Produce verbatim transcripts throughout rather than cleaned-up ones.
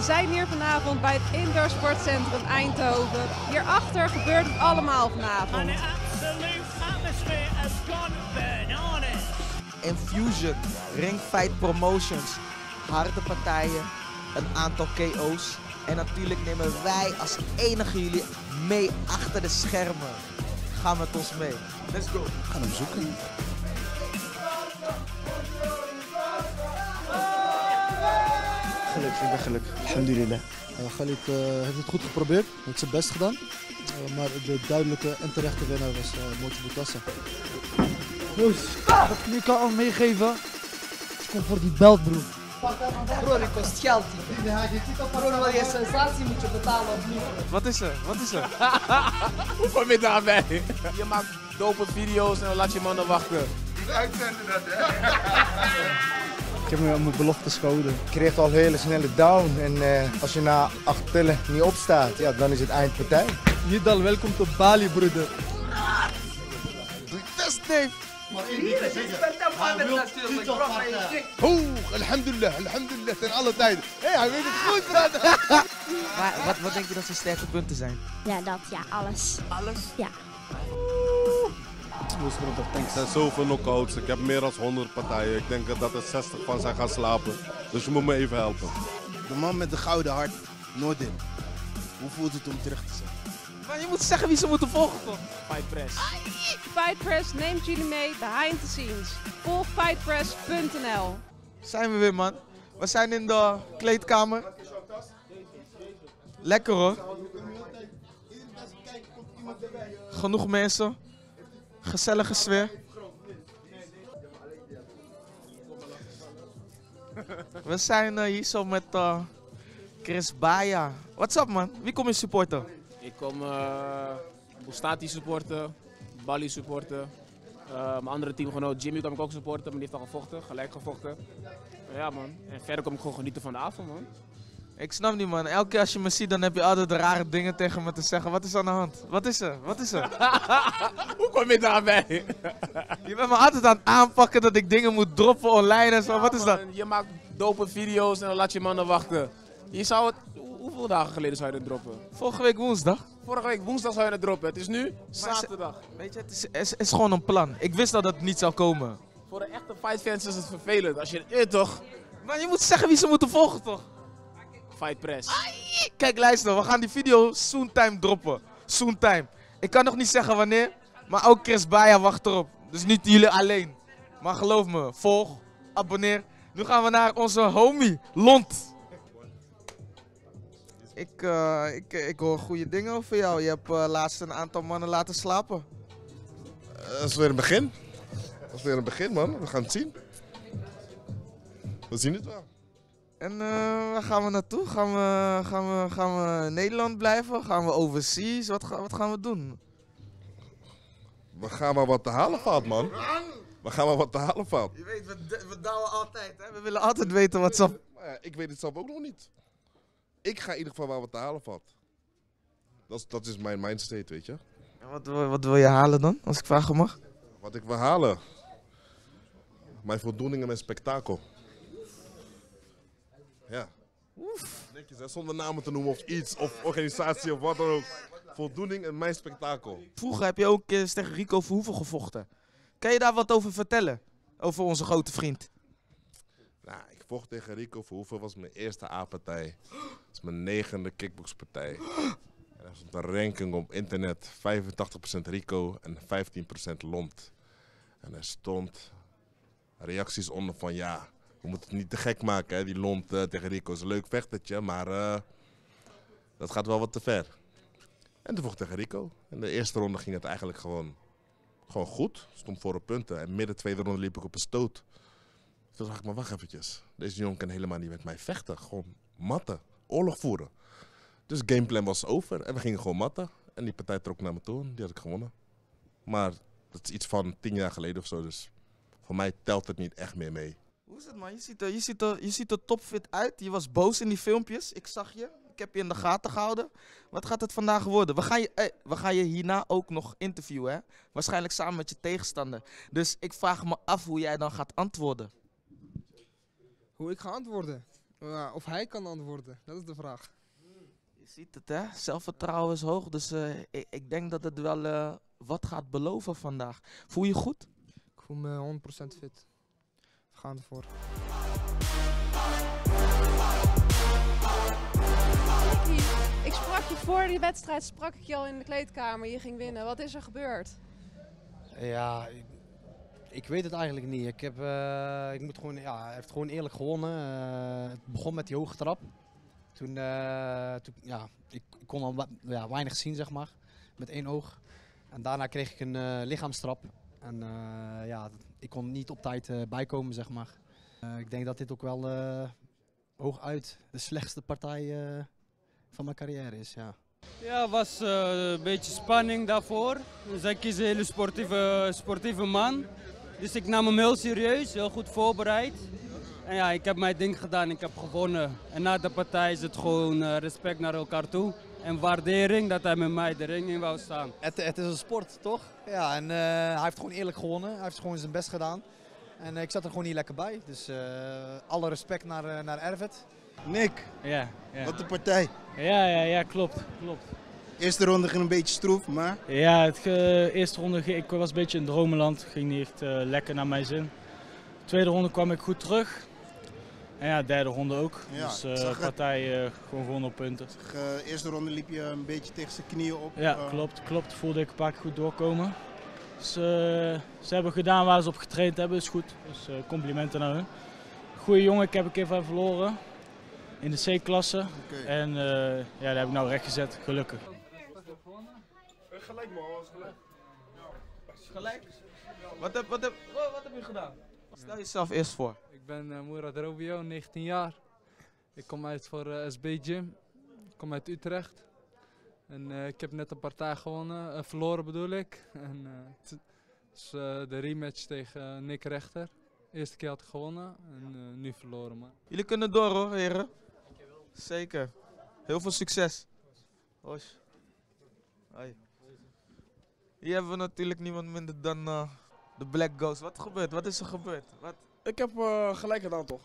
zijn hier vanavond bij het Indoor Sportcentrum Eindhoven. Hierachter gebeurt het allemaal vanavond. Infusion, Ringfight Promotions, harde partijen, een aantal K O's. En natuurlijk nemen wij als enige jullie mee achter de schermen. Ga met ons mee. Let's go. We gaan hem zoeken. Gelukkig, ik ben gelukkig. Alhamdulillah. Uh, Khalid uh, heeft het goed geprobeerd, heeft zijn best gedaan. Uh, maar de duidelijke en terechte winnaar was uh, Mochi Boutassa. Jongens, wat ik kan al meegeven? Ik kom voor die belt, broer. Broer, die kost geld. Broer, wil je sensatie, moet je betalen opnieuw. Wat is er? Wat is er? Hoe kom je daarbij? Je maakt dope video's en dan laat je mannen wachten. Niet uitzenden dat, hè? Ik heb me aan mijn belofte gehouden. Je kreeg al een hele snelle down en uh, als je na acht tellen niet opstaat, ja, dan is het eindpartij. Nidal, welkom tot Bali, broeder. Doe je test, Dave. Hier is het met natuurlijk, bro. Oeh, alhamdulillah, alhamdulillah, ten alle tijden. Hé, hey, hij weet het goed, brother. Maar wat, wat denk je dat zijn sterke punten zijn? Ja, dat, ja, alles. Alles? Ja. Er zijn zoveel knockouts, ik heb meer dan honderd partijen. Ik denk dat er zestig van zijn gaan slapen. Dus je moet me even helpen. De man met de gouden hart, Noordin. Hoe voelt het om terug te zijn? Maar je moet zeggen wie ze moeten volgen, toch? Fight Press. Fight Press neemt jullie mee behind the scenes. Volg fightpress punt n l. Zijn we weer, man. We zijn in de kleedkamer. Lekker, hoor. Genoeg mensen. Gezellige sfeer. We zijn uh, hier zo met uh, Chris Baya. What's up, man? Wie kom je supporten? Ik kom uh, Boustati supporten, Bali supporten. Uh, mijn andere teamgenoot Jimmy kan ik ook supporten, maar die heeft al gevochten, gelijk gevochten. Ja, man. En verder kom ik gewoon genieten van de avond, man. Ik snap niet, man. Elke keer als je me ziet, dan heb je altijd de rare dingen tegen me te zeggen. Wat is aan de hand? Wat is er? Wat is er? Hoe kom je daarbij? Je bent me altijd aan het aanpakken dat ik dingen moet droppen online en zo. Ja, Wat is dat? man, je maakt dope video's en dan laat je mannen wachten. Je zou het, hoeveel dagen geleden zou je het droppen? Vorige week woensdag. Vorige week woensdag zou je het droppen. Het is nu zaterdag. Weet je, het is, het is, het is gewoon een plan. Ik wist dat het niet zou komen. Voor de echte fightfans is het vervelend. Als je het eet toch? Maar je moet zeggen wie ze moeten volgen, toch? Fight Press. Kijk, luister, we gaan die video soon time droppen. Soon time. Ik kan nog niet zeggen wanneer, maar ook Chris Baya wacht erop. Dus niet jullie alleen. Maar geloof me, volg, abonneer. Nu gaan we naar onze homie, Lont. Ik, uh, ik, ik hoor goede dingen over jou. Je hebt uh, laatst een aantal mannen laten slapen. Uh, dat is weer een begin. Dat is weer een begin, man. We gaan het zien. We zien het wel. En uh, waar gaan we naartoe? Gaan we, gaan, we, gaan we in Nederland blijven? Gaan we overseas? Wat, ga, wat gaan we doen? We gaan maar wat te halen valt, man. We gaan maar wat te halen valt. Je weet, we, we douwen altijd, hè? We willen altijd weten wat ze... Maar ja, ik weet het zelf ook nog niet. Ik ga in ieder geval waar wat te halen valt. Dat is, dat is mijn mindstate, weet je. En wat, wil- wat wil je halen dan, als ik vragen mag? Wat ik wil halen. Mijn voldoening en mijn spektakel. Ja. Netjes, hè, zonder namen te noemen of iets, of organisatie of wat dan ook. Voldoening en mijn spektakel. Vroeger heb je ook eens tegen Rico Verhoeven gevochten. Kan je daar wat over vertellen? Over onze grote vriend. Nou, ik vocht tegen Rico Verhoeven, was mijn eerste A-partij. Dat is mijn negende kickboxpartij. En er stond een ranking op internet, vijfentachtig procent Rico en vijftien procent Lont. En er stond reacties onder van ja, we moeten het niet te gek maken, hè? Die Lont uh, tegen Rico is een leuk vechtertje, maar uh, dat gaat wel wat te ver. En toen vocht ik tegen Rico. In de eerste ronde ging het eigenlijk gewoon, gewoon goed, stond voor de punten. En midden tweede ronde liep ik op een stoot. Toen dacht ik, maar wacht eventjes. Deze jongen kan helemaal niet met mij vechten. Gewoon matten, oorlog voeren. Dus gameplan was over en we gingen gewoon matten. En die partij trok naar me toe en die had ik gewonnen. Maar dat is iets van tien jaar geleden of zo, dus voor mij telt het niet echt meer mee. Hoe is het, man? Je ziet er, je ziet er, je ziet er topfit uit. Je was boos in die filmpjes. Ik zag je. Ik heb je in de gaten gehouden. Wat gaat het vandaag worden? We gaan je, eh, we gaan je hierna ook nog interviewen, hè? Waarschijnlijk samen met je tegenstander. Dus ik vraag me af hoe jij dan gaat antwoorden. Hoe ik ga antwoorden? Uh, of hij kan antwoorden, dat is de vraag. Je ziet het, hè? Zelfvertrouwen is hoog, dus uh, ik, ik denk dat het wel uh, wat gaat beloven vandaag. Voel je je goed? Ik voel me honderd procent fit. We gaan ervoor. Ik sprak je voor die wedstrijd, sprak ik je al in de kleedkamer. Je ging winnen. Wat is er gebeurd? Ja, ik, ik weet het eigenlijk niet. Ik heb, uh, ik moet gewoon, ja, hij heeft gewoon eerlijk gewonnen. Uh, het begon met die hoge trap. Toen, uh, toen ja, ik, ik kon al ja, weinig zien, zeg maar, met één oog. En daarna kreeg ik een uh, lichaamstrap. En uh, ja, ik kon niet op tijd uh, bijkomen, zeg maar. Uh, ik denk dat dit ook wel uh, hooguit de slechtste partij uh, van mijn carrière is, ja. Ja, het was uh, een beetje spanning daarvoor. Dus ik is een hele sportieve, sportieve man. Dus ik nam hem heel serieus, heel goed voorbereid. En ja, ik heb mijn ding gedaan, ik heb gewonnen. En na de partij is het gewoon uh, respect naar elkaar toe. En waardering dat hij met mij de ring in wou staan. Het, het is een sport, toch? Ja, en uh, hij heeft gewoon eerlijk gewonnen. Hij heeft gewoon zijn best gedaan. En uh, ik zat er gewoon niet lekker bij. Dus uh, alle respect naar, uh, naar Ervet. Nick, ja, ja. wat een partij. Ja, ja, ja, klopt, klopt. Eerste ronde ging een beetje stroef, maar... Ja, het uh, eerste ronde, ik was een beetje in dromenland. ging niet echt uh, lekker naar mijn zin. De tweede ronde kwam ik goed terug. En ja, derde ronde ook. Ja, dus de uh, partij uh, gewoon gewonnen op punten. De uh, eerste ronde liep je een beetje tegen zijn knieën op. Ja, uh... klopt, klopt. Voelde ik een paar keer goed doorkomen. Dus uh, ze hebben gedaan waar ze op getraind hebben, is goed. Dus uh, complimenten naar hun. Goeie jongen, ik heb een keer van verloren. In de C-klasse. Okay. En uh, ja, daar heb ik nou recht gezet, gelukkig. Gelijk man, was gelijk. Gelijk? Wat heb, wat, heb, wat heb je gedaan? Stel jezelf eerst voor. Ik ben uh, Mourad Robio, negentien jaar. Ik kom uit voor uh, S B Gym. Ik kom uit Utrecht. En uh, ik heb net een partij gewonnen, uh, verloren bedoel ik. En uh, het is uh, de rematch tegen uh, Nick Rechter. De eerste keer had ik gewonnen en uh, nu verloren man. Jullie kunnen door hoor, heren. Zeker. Heel veel succes. Hoi. Hoi. Hier hebben we natuurlijk niemand minder dan uh, de Black Ghost. Wat gebeurt? Wat is er gebeurd? Wat? Ik heb uh, gelijk gedaan toch.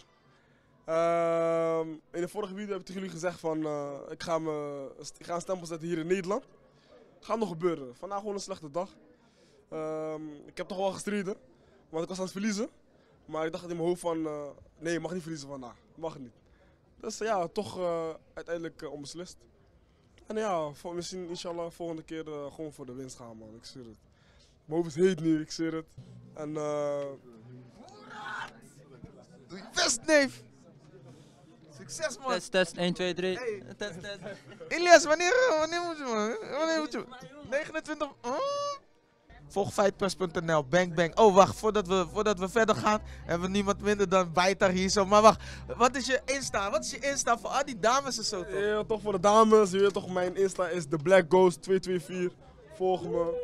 Uh, in de vorige video heb ik tegen jullie gezegd van uh, ik, ga me, ik ga een stempel zetten hier in Nederland. Gaat nog gebeuren. Vandaag gewoon een slechte dag. Uh, ik heb toch wel gestreden, want ik was aan het verliezen. Maar ik dacht in mijn hoofd van uh, nee, je mag niet verliezen vandaag. Mag niet. Dus uh, ja, toch uh, uiteindelijk uh, onbeslist. En ja, voor, misschien inshallah volgende keer uh, gewoon voor de winst gaan man, ik zweer het. Mijn hoofd is heet nu, ik zweer het. En uh... doe je best, neef! Succes man! Test, test, één, twee, drie. Hey. Test, test. Elias, wanneer, wanneer moet je man? Wanneer moet je? negenentwintig... Oh. Volg fightpress punt n l, bang bang. Oh wacht, voordat we, voordat we verder gaan, hebben we niemand minder dan Baitar hier zo. Maar wacht, wat is je Insta? Wat is je Insta voor al die dames en zo toch? Ja, toch voor de dames. Je weet toch, mijn Insta is The Black Ghost twee twee vier. Volg me.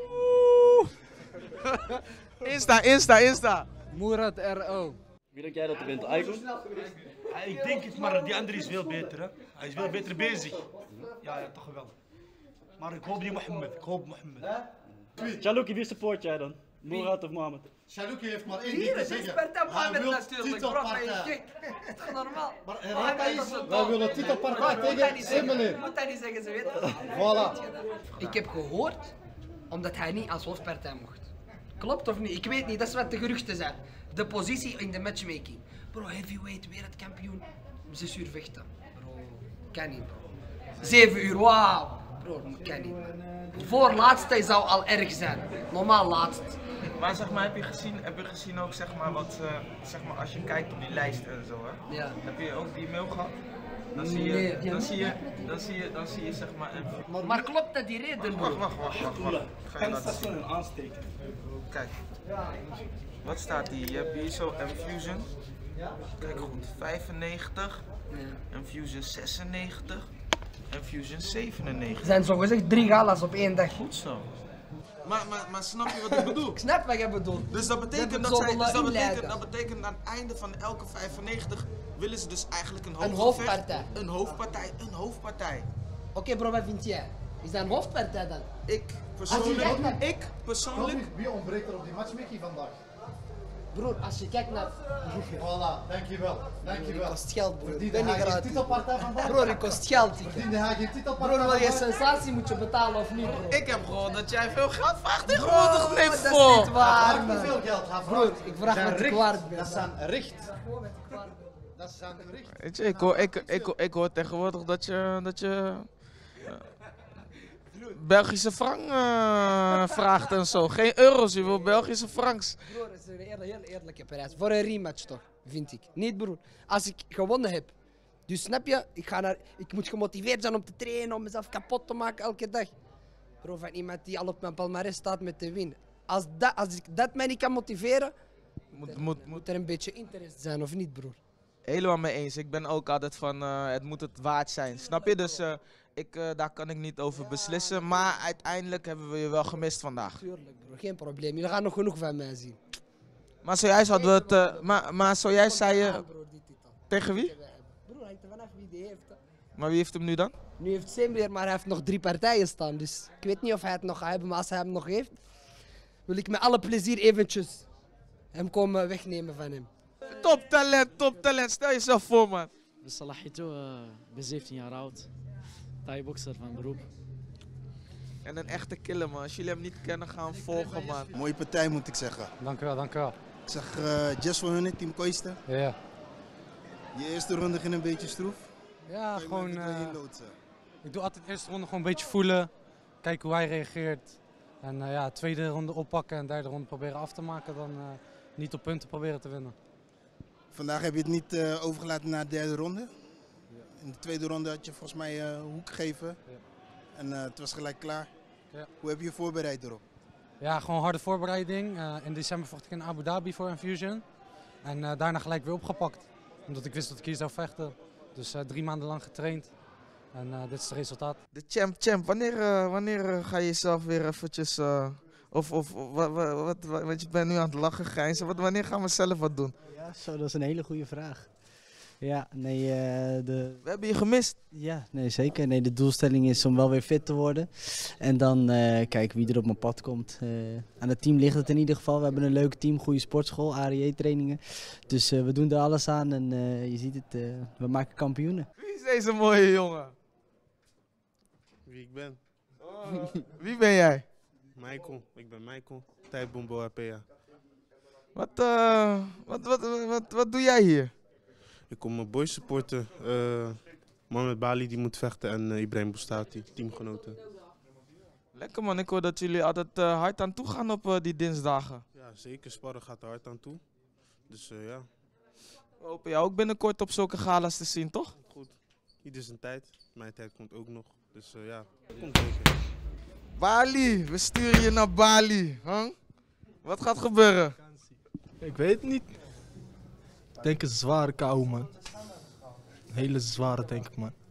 Insta, Insta, Insta. Mourad R O. Wie denk jij dat er wint? Aiko? Ja, ik denk het, maar die andere is veel beter. Hè? Hij is veel beter bezig. Ja, ja, toch geweldig. Maar ik hoop die Mohammed. Ik hoop Mohammed. Chalouki, wie support jij dan? Mourad of Mohammed? Chalouki heeft maar één ding te zeggen. Hij wil titelpartij. Het is normaal. Wij willen titelpartij tegen Simmelen. Moet hij niet zeggen, ze weten. Voilà. Ik heb gehoord, omdat hij niet als hoofdpartij mocht. Klopt of niet? Ik weet niet, dat is wat de geruchten zijn. De positie in de matchmaking. Bro, heavyweight, wereldkampioen. Zes uur vechten. Bro, kan niet bro. Zeven uur, wauw. Bro, dat kan niet. Voor laatste zou al erg zijn. Normaal laatst. Maar zeg maar, heb je gezien, heb je gezien ook zeg maar wat, uh, zeg maar als je kijkt op die lijst en zo hè? Ja. Heb je ook die mail gehad? Dan zie je, Nee, dan zie je, dan zie je, dan zie je zeg maar. Maar, maar klopt dat die reden? Wacht, wacht, wacht, wacht, wacht. Ga je laten zien. Aansteken. Kijk. Wat staat hier? Je hebt hier zo Infusion. Kijk goed, vijfennegentig. Infusion zesennegentig. Infusion zevenennegentig. Er zijn zogezegd drie galas op één dag. Goed zo. Maar, maar, maar snap je wat ik bedoel? Ik snap wat je bedoelt. Dus dat betekent Dat dat, het zij, zo dus dat, willen betekent, inleiden. dat betekent aan het einde van elke vijfennegentig willen ze dus eigenlijk een Een hoofdgevecht. hoofdpartij. Een hoofdpartij, een hoofdpartij. Oké okay, bro, wat vind jij? Is dat een hoofdpartij dan? Ik persoonlijk, ik persoonlijk... Wie ontbreekt er op die matchmaking vandaag? Broer, als je kijkt naar... Voilà, dankjewel. Dankjewel. Het kost geld, broer. Ik ben Verdiende niet hij geen gratis. titelpartij van Bali? Broer, het kost geld. Verdiende hij geen titelpartij Broer, wil je van Bali? sensatie, moet je betalen of niet, broer? Ik heb gehoord dat jij veel geld vraagt Bro, tegenwoordig. Nee, dat is voor. niet waar, Vraag man. niet veel geld, ga Broer, ik vraag Zijn wat ik richt. waard ben. Dat is een richt. Dat is een richt. Weet je, ik hoor, ik, ik, ik, ik hoor tegenwoordig dat je, dat je eh, Belgische frank eh, vraagt en zo. Geen euro's, je wil Belgische franks. Broer, het is een heel, heel eerlijke prijs. Voor een rematch toch, vind ik. Niet, broer. Als ik gewonnen heb, dus snap je, ik, ga naar, ik moet gemotiveerd zijn om te trainen, om mezelf kapot te maken elke dag. Bro, van iemand die al op mijn palmarès staat met te winnen. Als, dat, als ik dat mij niet kan motiveren, Moet, moet, moet, moet er een beetje interesse zijn, of niet, broer? Helemaal mee eens. Ik ben ook altijd van eh, het moet het waard zijn. Snap je? Dus eh, ik, eh, daar kan ik niet over beslissen. Maar uiteindelijk hebben we je wel gemist vandaag. Tuurlijk, broer. Geen probleem. Jullie gaan nog genoeg van mij zien. Maar zojuist hadden we het. eh, maar, maar zojuist zei je. Tegen wie? Broer, hangt er vanaf wie die heeft. hè. Maar wie heeft hem nu dan? Nu heeft Sam weer, maar hij heeft nog drie partijen staan. Dus ik weet niet of hij het nog gaat hebben, maar als hij hem nog heeft, wil ik met alle plezier eventjes hem komen wegnemen van hem. Top talent, top talent. Stel jezelf voor, man. Ik ben Salah Hito, uh, ben zeventien jaar oud. Thai-boxer van beroep. En een echte killer, man. Als jullie hem niet kennen, gaan volgen, man. Mooie partij moet ik zeggen. Dank u wel, dank u wel. Ik zag uh, Jess van Hunnen, Team Koisten. Ja. Je eerste ronde ging een beetje stroef. Ja, Kan je gewoon. me even eh, doorheen loodsen? ik doe altijd de eerste ronde gewoon een beetje voelen. Kijken hoe hij reageert. En eh, ja, tweede ronde oppakken en derde ronde proberen af te maken. Dan eh, niet op punten proberen te winnen. Vandaag heb je het niet uh, overgelaten naar de derde ronde. In de tweede ronde had je volgens mij uh, hoek gegeven. En uh, het was gelijk klaar. Ja. Hoe heb je je voorbereid erop? Ja, gewoon harde voorbereiding. Uh, in december vocht ik in Abu Dhabi voor Infusion. En uh, daarna gelijk weer opgepakt. Omdat ik wist dat ik hier zou vechten. Dus uh, drie maanden lang getraind. En uh, dit is het resultaat. De champ, champ. Wanneer, uh, wanneer uh, ga je jezelf weer eventjes... Uh, of, of wat, wat, wat, wat, want je bent nu aan het lachen, grijnzen. Wat, wanneer gaan we zelf wat doen? Ja, zo, dat is een hele goede vraag. Ja, nee, uh, de... We hebben je gemist. Ja, nee, zeker. Nee, de doelstelling is om wel weer fit te worden. En dan uh, kijken wie er op mijn pad komt. Uh, aan het team ligt het in ieder geval. We hebben een leuk team, goede sportschool, A R I E-trainingen. Dus uh, we doen er alles aan en uh, je ziet het, uh, we maken kampioenen. Wie is deze mooie jongen? Wie ik ben? Oh, wie ben jij? Michael, ik ben Michael, Tijdbombo A P A. Wat, uh, wat, wat, wat, wat, wat doe jij hier? Ik kom mijn boys supporten. Uh, Mohamed Bali die moet vechten en uh, Ibrahim Boustati, teamgenoten. Lekker man, ik hoor dat jullie altijd uh, hard aan toe gaan op uh, die dinsdagen. Ja, zeker. Sparren gaat er hard aan toe. Dus uh, ja. We hopen jou ook binnenkort op zulke galas te zien, toch? Goed. Ieder zijn tijd. Mijn tijd komt ook nog. Dus uh, ja, komt zeker. Bali, we sturen je naar Bali. Huh? Wat gaat gebeuren? Ik weet het niet. Ik denk een zware kou, man. Een hele zware, denk ik, man.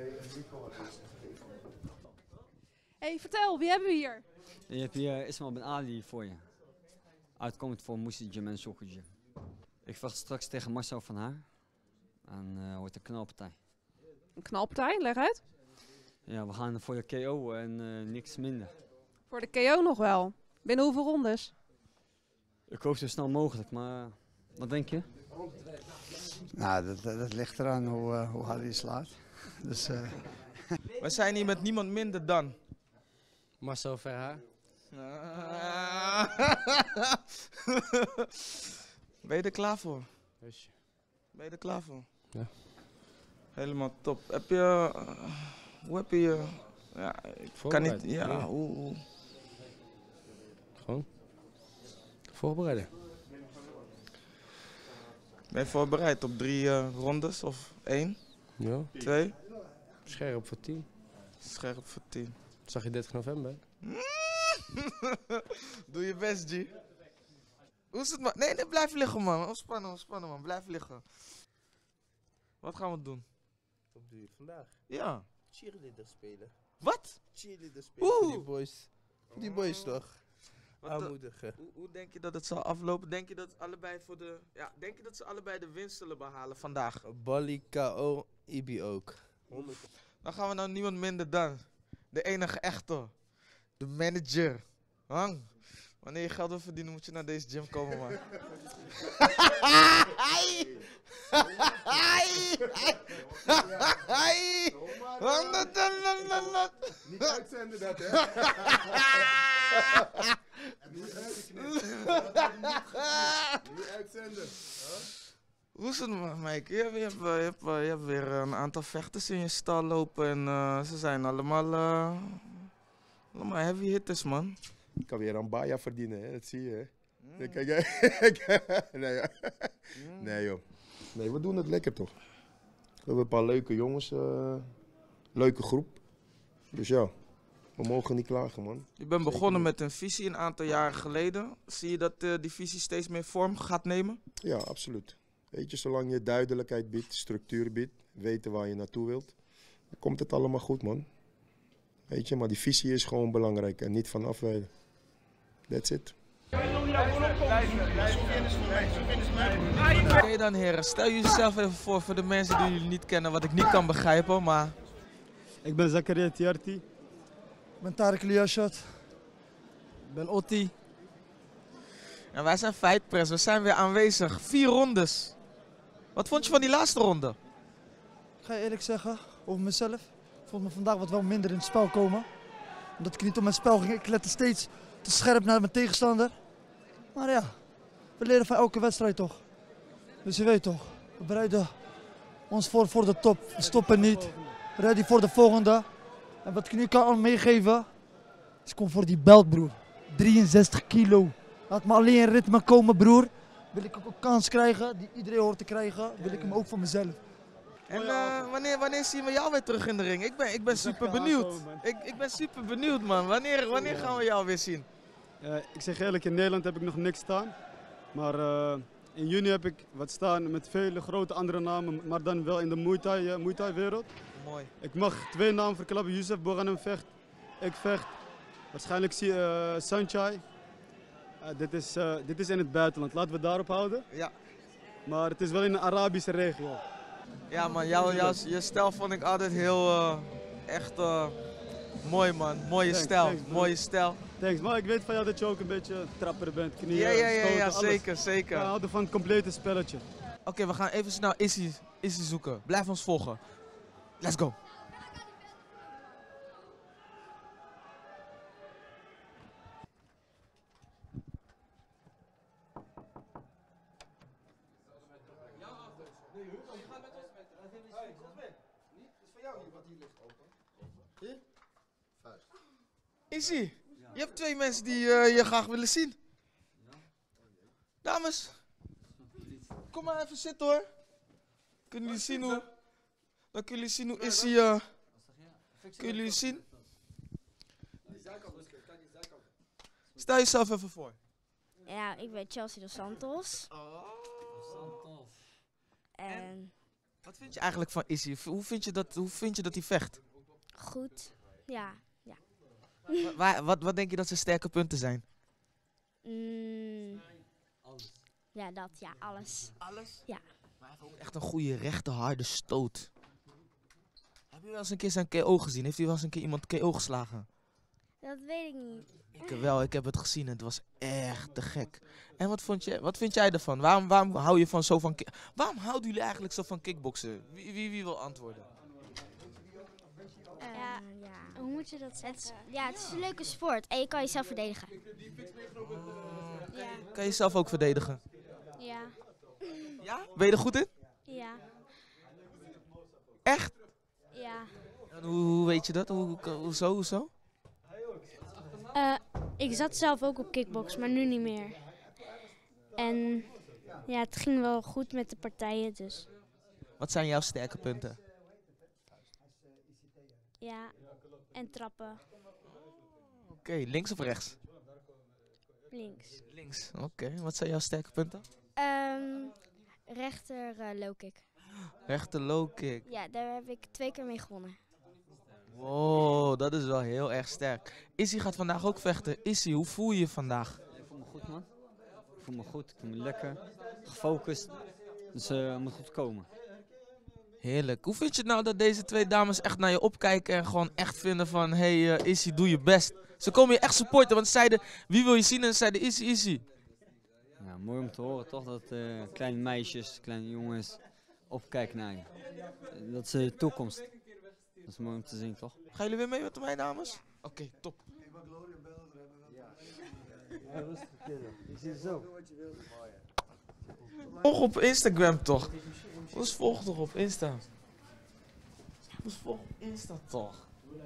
Hey, vertel, wie hebben we hier? Je hebt hier Ismail Ben Ali voor je. Uitkomend voor Moesie Gym en Soccer Gym. Ik vecht straks tegen Marcel van Haar. En uh, wordt een knalpartij. Een knalpartij, leg uit. Ja, we gaan voor de K O en uh, niks minder. Voor de K O nog wel. Binnen hoeveel rondes? Ik hoop zo snel mogelijk, maar uh, wat denk je? Nou, dat, dat, dat ligt eraan hoe, uh, hoe hard hij slaat. Dus, uh... We zijn hier met niemand minder dan... Marcel Verhaar. Ben je er klaar voor? Yes. Ben je er klaar voor? Ja. Helemaal top. Heb je... Uh, hoe heb je je... Ja, ik kan niet... Ja, ja. hoe... hoe. Gewoon. Voorbereiden. Ben je voorbereid op drie uh, rondes of één? Ja. Twee? Scherp voor tien. Scherp voor tien. Zag je dertig november? Doe je best, G. Hoe is het, man? Nee, nee, blijf liggen, man. Ontspannen, ontspannen, man. Blijf liggen. Wat gaan we doen? Wat doe je vandaag? Ja. Cheerleader spelen. Wat? Cheerleader spelen Oeh. voor die boys. Voor die boys toch? Wat, Aanmoedigen. Hoe, hoe denk je dat het zal aflopen? Denk je dat allebei voor de... Ja, denk je dat ze allebei de winst zullen behalen vandaag? Bali, K O, Ibi ook. Dan gaan we nou niemand minder dan. De enige echte. De manager. Hang. Wanneer je geld wil verdienen, moet je naar deze gym komen, man. Niet uitzenden dat, hè? Niet uitzenden. Hoe is het, Mike? Je hebt, je, hebt, je, hebt, je hebt weer een aantal vechters in je stal lopen en uh, ze zijn allemaal, uh, allemaal heavy hitters, man. Ik kan weer een Baya verdienen, hè? Dat zie je, hè? Mm. Kijk, nee, joh. Mm. nee, joh. Nee, we doen het lekker, toch? We hebben een paar leuke jongens, uh, leuke groep. Dus ja, we mogen niet klagen, man. Je bent begonnen met een visie een aantal jaren geleden. Zie je dat uh, die visie steeds meer vorm gaat nemen? Ja, absoluut. Weet je, zolang je duidelijkheid biedt, structuur biedt, weten waar je naartoe wilt, dan komt het allemaal goed, man. Weet je, maar die visie is gewoon belangrijk en niet van afwijken. That's it. Oké dan, heren. Stel jezelf even voor voor de mensen die jullie niet kennen, wat ik niet kan begrijpen, maar... Ik ben Zakaria Tiarti. Ik ben Tarek Liashat. Ik ben Otti. En wij zijn Fight Press, we zijn weer aanwezig. Vier rondes. Wat vond je van die laatste ronde? Ik ga je eerlijk zeggen, over mezelf. Ik vond me vandaag wat wel minder in het spel komen. Omdat ik niet op mijn spel ging. Ik lette steeds te scherp naar mijn tegenstander. Maar ja, we leren van elke wedstrijd toch. Dus je weet toch, we bereiden ons voor voor de top. We stoppen niet. Ready voor de volgende. En wat ik nu kan al meegeven, is kom voor die belt, broer. drieënzestig kilo. Laat me alleen in ritme komen, broer. Wil ik ook een kans krijgen, die iedereen hoort te krijgen, wil ik hem ook voor mezelf. En uh, wanneer, wanneer zien we jou weer terug in de ring? Ik ben, ik ben super benieuwd. Ik, ik ben super benieuwd, man. Wanneer, wanneer gaan we jou weer zien? Uh, ik zeg eerlijk, in Nederland heb ik nog niks staan. Maar uh, in juni heb ik wat staan met vele grote andere namen, maar dan wel in de Muay Thai, uh, Muay Thai wereld. Mooi. Ik mag twee namen verklappen. Youssef Boganem vecht, ik vecht. Waarschijnlijk zie je uh, Sanchai. Uh, dit, is, uh, dit is in het buitenland, laten we daarop houden. Ja. Maar het is wel in een Arabische regio. Ja man, jou, jou, je stijl vond ik altijd heel, uh, echt uh, mooi man. Mooie Thanks, stijl, thanks, bro. mooie stijl. Thanks, maar ik weet van jou dat je ook een beetje trapper bent, knieën, Ja, ja, ja, stoten, ja, alles. zeker, zeker. We houden van het complete spelletje. Oké, okay, we gaan even snel Issy, Issy zoeken. Blijf ons volgen. Let's go. Issy, je hebt twee mensen die uh, je graag willen zien. Dames, kom maar even zitten hoor. Kunnen jullie zien hoe... Dan kunnen jullie zien hoe Issy... Uh, kunnen jullie zien? Stel jezelf even voor. Ja, ik ben Chelsea dos Santos. En Wat vind je eigenlijk van Issy? Hoe vind je dat, hoe vind je dat hij vecht? goed, ja. ja. Wa- waar- wat, wat denk je dat zijn sterke punten zijn? Mm, ja, dat, ja, alles. Alles? Ja. Echt een goede, rechte, harde stoot. Heb je wel eens een keer zijn K O gezien? Heeft hij wel eens een keer iemand K O geslagen? Dat weet ik niet. Ik wel, ik heb het gezien. Het was echt te gek. En wat, vond je, wat vind jij ervan? Waarom, waarom hou je van zo van... ki- Waarom houden jullie eigenlijk zo van kickboksen? Wie, wie, wie wil antwoorden? Ja, hoe moet je dat zeggen? Ja, het is een leuke sport en je kan jezelf verdedigen. Ja. Kan je jezelf ook verdedigen? Ja. Ja? Ben je er goed in? Ja. Echt? Ja. En hoe, hoe weet je dat? Hoe, hoe, hoezo, hoezo? Uh, ik zat zelf ook op kickbox, maar nu niet meer. En ja, het ging wel goed met de partijen, dus Wat zijn jouw sterke punten? ja. En trappen, Oké, links of rechts? links. Links, oké. Wat zijn jouw sterke punten? Um, rechter uh, low kick. Rechter low kick. Ja, daar heb ik twee keer mee gewonnen. Wow, dat is wel heel erg sterk. Issy gaat vandaag ook vechten. Issy, hoe voel je je vandaag? Ik voel me goed, man. Ik voel me goed, ik voel me lekker, gefocust. Dus uh, het moet goed komen. Heerlijk. Hoe vind je het nou dat deze twee dames echt naar je opkijken en gewoon echt vinden van... Hé hey, uh, Issy, doe je best. Ze komen je echt supporten, want ze zeiden, wie wil je zien? En ze zeiden, easy, easy. Ja, mooi om te horen toch, dat uh, kleine meisjes, kleine jongens opkijken naar je. Dat is de toekomst. Dat is mooi om te zien, toch? Gaan jullie weer mee met mij, dames? Oké, okay, top. Ja, rustig, ik zie het zo. Volg op Instagram toch? Dus volg toch op Insta? Dus volg op Insta toch?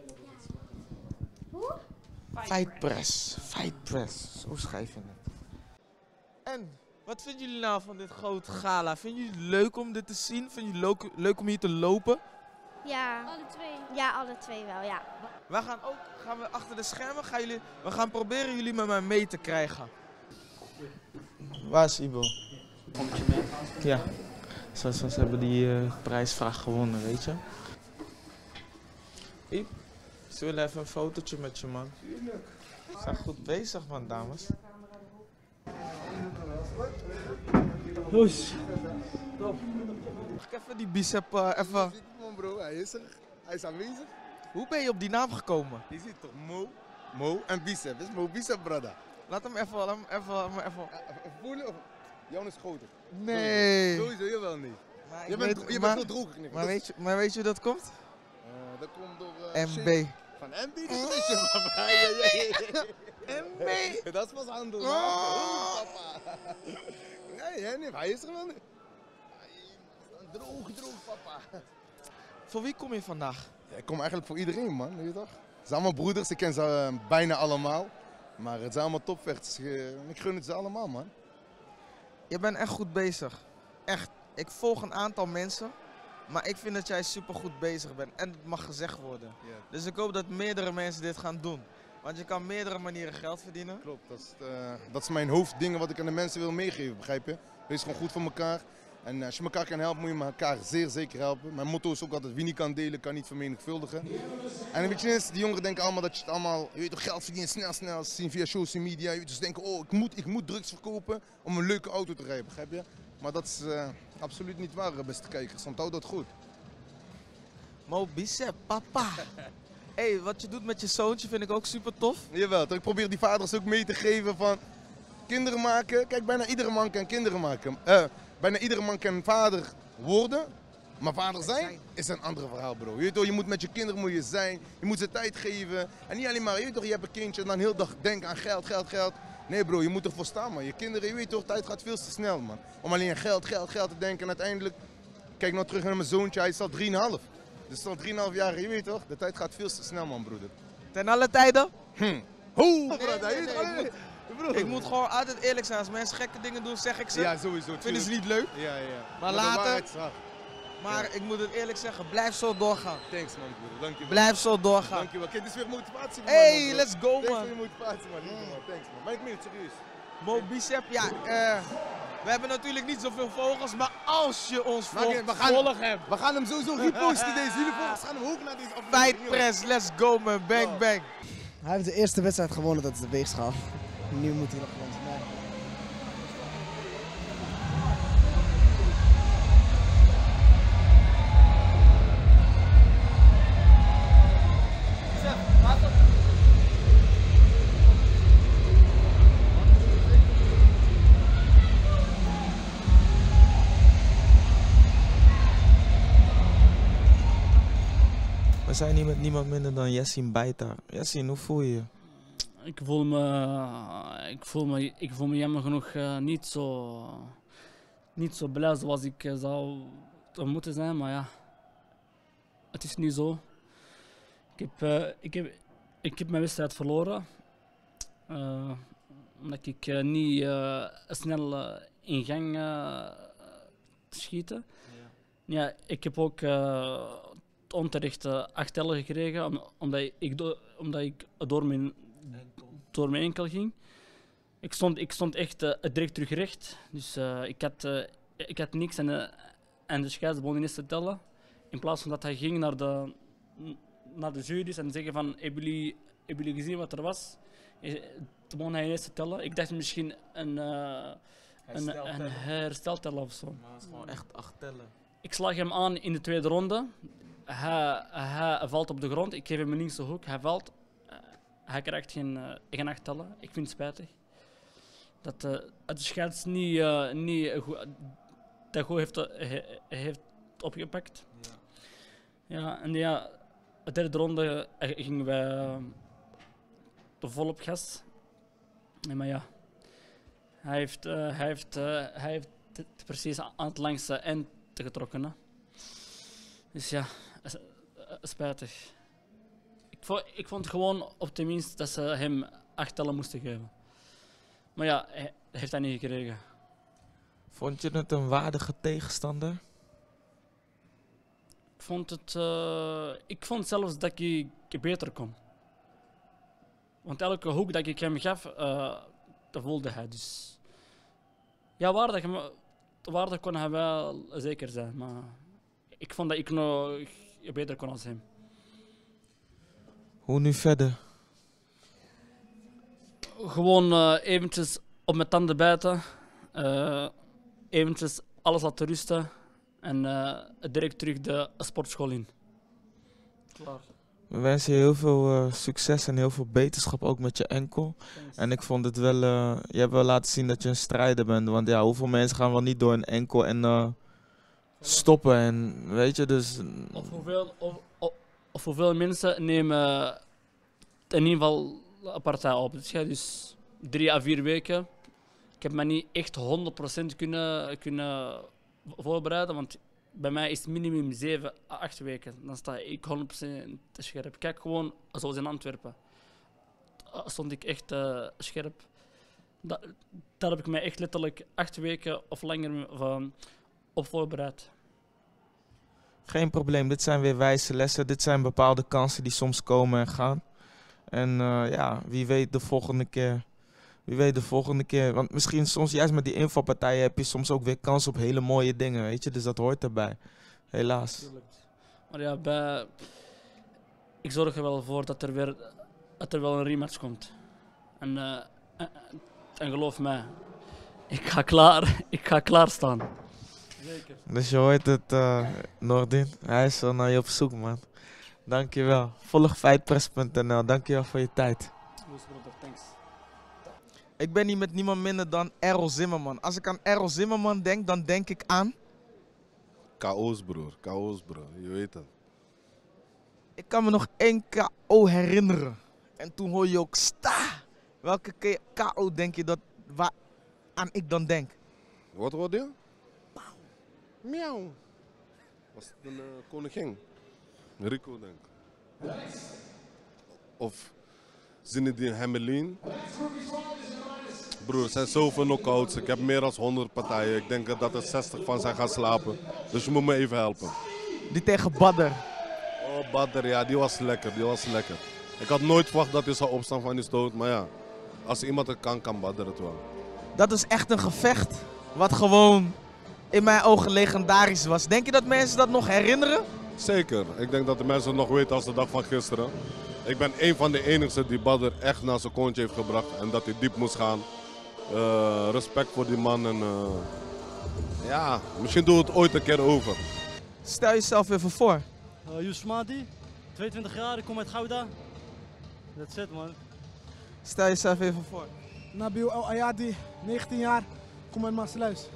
Hoe? Fight Press, Fight Press, zo schrijf je het. En, wat vinden jullie nou van dit grote gala? Vinden jullie het leuk om dit te zien? Vinden jullie leuk, leuk om hier te lopen? Ja. Alle twee. Ja, alle twee wel, ja. Wij gaan ook, gaan we achter de schermen, gaan jullie, we gaan proberen jullie met mij mee te krijgen. Waar is Ibo? Komt je mee? Ja. Ze, ze, ze hebben die uh, prijsvraag gewonnen, weet je. Iep, ze willen even een fotootje met je, man. Ze zijn goed bezig, man, dames. Loes. Top. Mag ik even die bicep uh, even... Man bro, hij is er. Hij is aanwezig. Hoe ben je op die naam gekomen? Je ziet toch Mo, Mo en bicep. Dit is Mo Bicep, brada. Laat hem even, laat hem even, even... even. Even voelen of... Jouw is groter. Nee. Sowieso, sowieso jawel niet. Maar je ik bent, weet- je maar- bent veel droger geknipt. Maar weet, je, maar weet je hoe dat komt? Uh, dat komt door... Uh, M B. shit. Van M B? Dat is je, papa. Ja, ja, ja. M B? Dat is pas handel. Oh. Oh, papa. Nee, hè, nee, hij is er wel niet. Droog, droog, papa. Voor wie kom je vandaag? Ja, ik kom eigenlijk voor iedereen, man. Weet je toch? Het zijn allemaal broeders, ik ken ze uh, bijna allemaal. Maar het zijn allemaal topvechters. Uh, ik gun het ze allemaal, man. Je bent echt goed bezig. Echt. Ik volg een aantal mensen. Maar ik vind dat jij super goed bezig bent. En het mag gezegd worden. Ja. Dus ik hoop dat meerdere mensen dit gaan doen. Want je kan meerdere manieren geld verdienen. Klopt. Dat is, uh, dat is mijn hoofddingen wat ik aan de mensen wil meegeven, begrijp je? Wees gewoon goed voor elkaar. En uh, als je elkaar kan helpen, moet je elkaar zeer zeker helpen. Mijn motto is ook altijd, wie niet kan delen, kan niet vermenigvuldigen. En weet je eens, die jongeren denken allemaal dat je het allemaal, je weet toch, geld verdienen, snel, snel, zien via social media. Je weet dus denken, oh, ik moet, ik moet drugs verkopen om een leuke auto te rijden, begrijp je? Maar dat is uh, absoluut niet waar, beste kijkers. Onthoud dat goed. Mo Bicep, papa. Hé, hey, wat je doet met je zoontje vind ik ook super tof. Jawel, toch? Ik probeer die vaders ook mee te geven van kinderen maken. Kijk, bijna iedere man kan kinderen maken. Uh, bijna iedere man kan vader worden. Maar vader zijn is een ander verhaal, bro. Je, weet toch, je moet met je kinderen moet je zijn. Je moet ze tijd geven. En niet alleen maar, je weet toch, je hebt een kindje en dan heel de dag denken aan geld, geld, geld. Nee bro, je moet ervoor staan, man. Je kinderen, je weet toch, tijd gaat veel te snel, man. Om alleen aan geld, geld, geld te denken en uiteindelijk... Kijk nou terug naar mijn zoontje, hij is al drieënhalf. Dus al drieënhalf jaar, je weet toch, de tijd gaat veel te snel, man, broeder. Ten alle tijden? Hm. Hoe, Nee, broeder? nee, nee, ik, moet, ik moet gewoon altijd eerlijk zijn. Als mensen gekke dingen doen, zeg ik ze. Ja, sowieso. Vinden ze tuurlijk. niet leuk. Ja, ja. Maar de later... waarheid is hard. Maar ik moet het eerlijk zeggen, blijf zo doorgaan. Thanks man, broeder. Dankjewel. Blijf zo doorgaan. Dankjewel. Kijk, dit is weer motivatie. man, Hey, man, let's go, Thanks man. voor je motivatie, man. Lieve, man. Thanks, man. Ben ik mee, serieus. Mo Bicep, ja, eh, we hebben natuurlijk niet zoveel volgers, maar als je ons Maar volgt, oké, we gaan- volg hem. We gaan hem sowieso reposten, deze. Jullie volgers gaan hem hoog naar deze aflevering. Fight Press, let's go man, bang bang. Hij heeft de eerste wedstrijd gewonnen, dat is de weegschaal. Nu moet hij nog gewoon zijn. We zijn hier met niemand minder dan Yassine Beitar. Yassine, hoe voel je je? Ik voel me, ik voel me, ik voel me jammer genoeg uh, niet, zo, niet zo blij zoals ik uh, zou moeten zijn, maar ja, het is nu zo. Ik heb, uh, ik heb, ik heb mijn wedstrijd verloren, uh, omdat ik uh, niet uh, snel uh, in gang uh, schieten. Ja. Ja, ik heb ook uh, onterecht uh, acht tellen gekregen, om, omdat, ik do, omdat ik door mijn door mijn enkel ging. Ik stond, ik stond echt uh, direct terug recht. Dus uh, ik, had, uh, ik had niks aan de, aan de scheidsbon ineens te tellen. In plaats van dat hij ging naar de, naar de jury's en zeggen van, hebben jullie, hebben jullie gezien wat er was? Toen begon hij ineens te tellen. Ik dacht misschien een, uh, een, een herstelteller of zo. Maar het is gewoon echt acht tellen. Ik slag hem aan in de tweede ronde. Hij, hij valt op de grond. Ik geef hem een linkse hoek. Hij valt. hij krijgt geen, uh, geen acht tellen. Ik vind het spijtig. Dat uh, het scheids niet, uh, niet uh, goed, dat goed heeft, uh, he, heeft opgepakt. Ja. Ja, en ja, de derde ronde uh, gingen wij uh, volop gas. Ja, maar ja, hij heeft, uh, hij heeft, uh, hij heeft het precies aan het langste eind getrokken. Hè. Dus ja, uh, spijtig. Ik vond, ik vond gewoon op zijn minst dat ze hem acht tellen moesten geven. Maar ja, hij heeft hij niet gekregen. Vond je het een waardige tegenstander? Ik vond het, uh, ik vond zelfs dat ik, ik beter kon. Want elke hoek dat ik hem gaf, uh, dat voelde hij. Dus ja, waardig, waardig kon hij wel zeker zijn. Maar ik vond dat ik nog beter kon als hem. Hoe nu verder? Gewoon uh, eventjes op mijn tanden bijten. Uh, eventjes alles laten rusten. En uh, direct terug de sportschool in. Klaar. We wensen je heel veel uh, succes en heel veel beterschap ook met je enkel. Thanks. En ik vond het wel, uh, je hebt wel laten zien dat je een strijder bent. Want ja, hoeveel mensen gaan wel niet door een enkel en uh, stoppen en weet je, dus... Of hoeveel, of, of, of hoeveel mensen nemen in ieder geval een partij op. Dus, ja, dus drie à vier weken. Ik heb me niet echt honderd procent kunnen, kunnen voorbereiden, want bij mij is het minimum zeven à acht weken. Dan sta ik honderd procent scherp. Kijk gewoon, zoals in Antwerpen. Stond ik echt uh, scherp. Da daar heb ik mij echt letterlijk acht weken of langer van op voorbereid. Geen probleem, dit zijn weer wijze lessen. Dit zijn bepaalde kansen die soms komen en gaan. En uh, ja, wie weet de volgende keer. Wie weet de volgende keer. Want misschien soms juist met die invalpartijen heb je soms ook weer kans op hele mooie dingen, weet je. Dus dat hoort erbij. Helaas. Tuurlijk. Maar ja, bij... ik zorg er wel voor dat er weer dat er wel een rematch komt. En, uh, en, en geloof mij, ik ga klaar, ik ga klaarstaan. Zeker. Dus je hoort het, uh, Nordin. Hij is wel naar je op zoek, man. Dankjewel. Volg fightpress punt n l. Dankjewel voor je tijd. Thanks. Ik ben hier met niemand minder dan Errol Zimmerman. Als ik aan Errol Zimmerman denk, dan denk ik aan... K O's, broer. K O's, broer. Je weet het. Ik kan me nog één K O herinneren. En toen hoor je ook sta. Welke K O denk je dat waar aan ik dan denk? Wat hoorde je? Miauw. Was het een uh, koningin? Rico, denk ik. Of Zinedine Hamelin. Broer, er zijn zoveel knockouts. Ik heb meer dan honderd partijen. Ik denk dat er zestig van zijn gaan slapen. Dus je moet me even helpen. Die tegen Badr. Oh, Badr, ja, die was lekker. Die was lekker. Ik had nooit verwacht dat hij zou opstaan van die stoot. Maar ja, als iemand het kan, kan Badr het wel. Dat is echt een gevecht wat gewoon in mijn ogen legendarisch was. Denk je dat mensen dat nog herinneren? Zeker. Ik denk dat de mensen het nog weten als de dag van gisteren. Ik ben een van de enigen die Badr echt naar zijn kontje heeft gebracht. En dat hij diep moest gaan. Uh, respect voor die man. En, uh, ja, misschien doen we het ooit een keer over. Stel jezelf even voor. Uh, Yusuf Mahdi, tweeëntwintig jaar, ik kom uit Gouda. That's it, man. Stel jezelf even voor. Nabil El Ayadi, negentien jaar, kom uit Maassluis.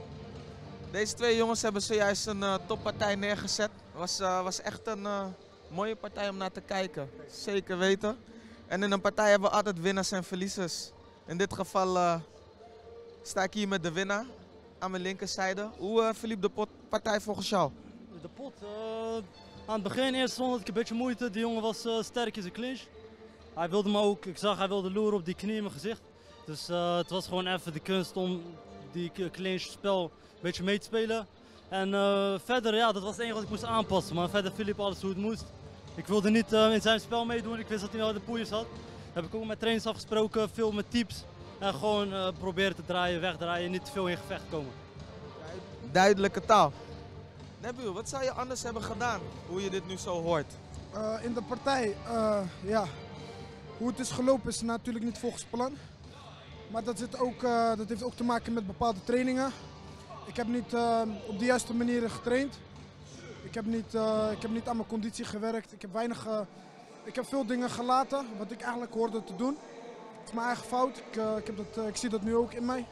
Deze twee jongens hebben zojuist een uh, toppartij neergezet. Het was, uh, was echt een uh, mooie partij om naar te kijken. Zeker weten. En in een partij hebben we altijd winnaars en verliezers. In dit geval uh, sta ik hier met de winnaar aan mijn linkerzijde. Hoe uh, verliep de pot partij volgens jou? De pot, uh, aan het begin eerst had ik een beetje moeite. Die jongen was uh, sterk in zijn clinch. Hij wilde me ook, ik zag hij wilde loeren op die knie in mijn gezicht. Dus uh, het was gewoon even de kunst om die clinch spel een beetje mee te spelen. En uh, verder, ja, dat was het enige wat ik moest aanpassen. Maar verder Filip alles hoe het moest. Ik wilde niet uh, in zijn spel meedoen, ik wist dat hij wel de poeiers had. Heb ik ook met trainers afgesproken, veel met tips. En gewoon uh, proberen te draaien, wegdraaien, niet te veel in gevecht komen. Duidelijke taal. Nabil, wat zou je anders hebben gedaan, hoe je dit nu zo hoort? Uh, in de partij, uh, ja, hoe het is gelopen is natuurlijk niet volgens plan. Maar dat, zit ook, uh, dat heeft ook te maken met bepaalde trainingen. Ik heb niet uh, op de juiste manier getraind. Ik heb, niet, uh, ik heb niet aan mijn conditie gewerkt. Ik heb weinig uh, Ik heb veel dingen gelaten wat ik eigenlijk hoorde te doen. Het is mijn eigen fout. Ik, uh, ik, heb dat, uh, ik zie dat nu ook in mij.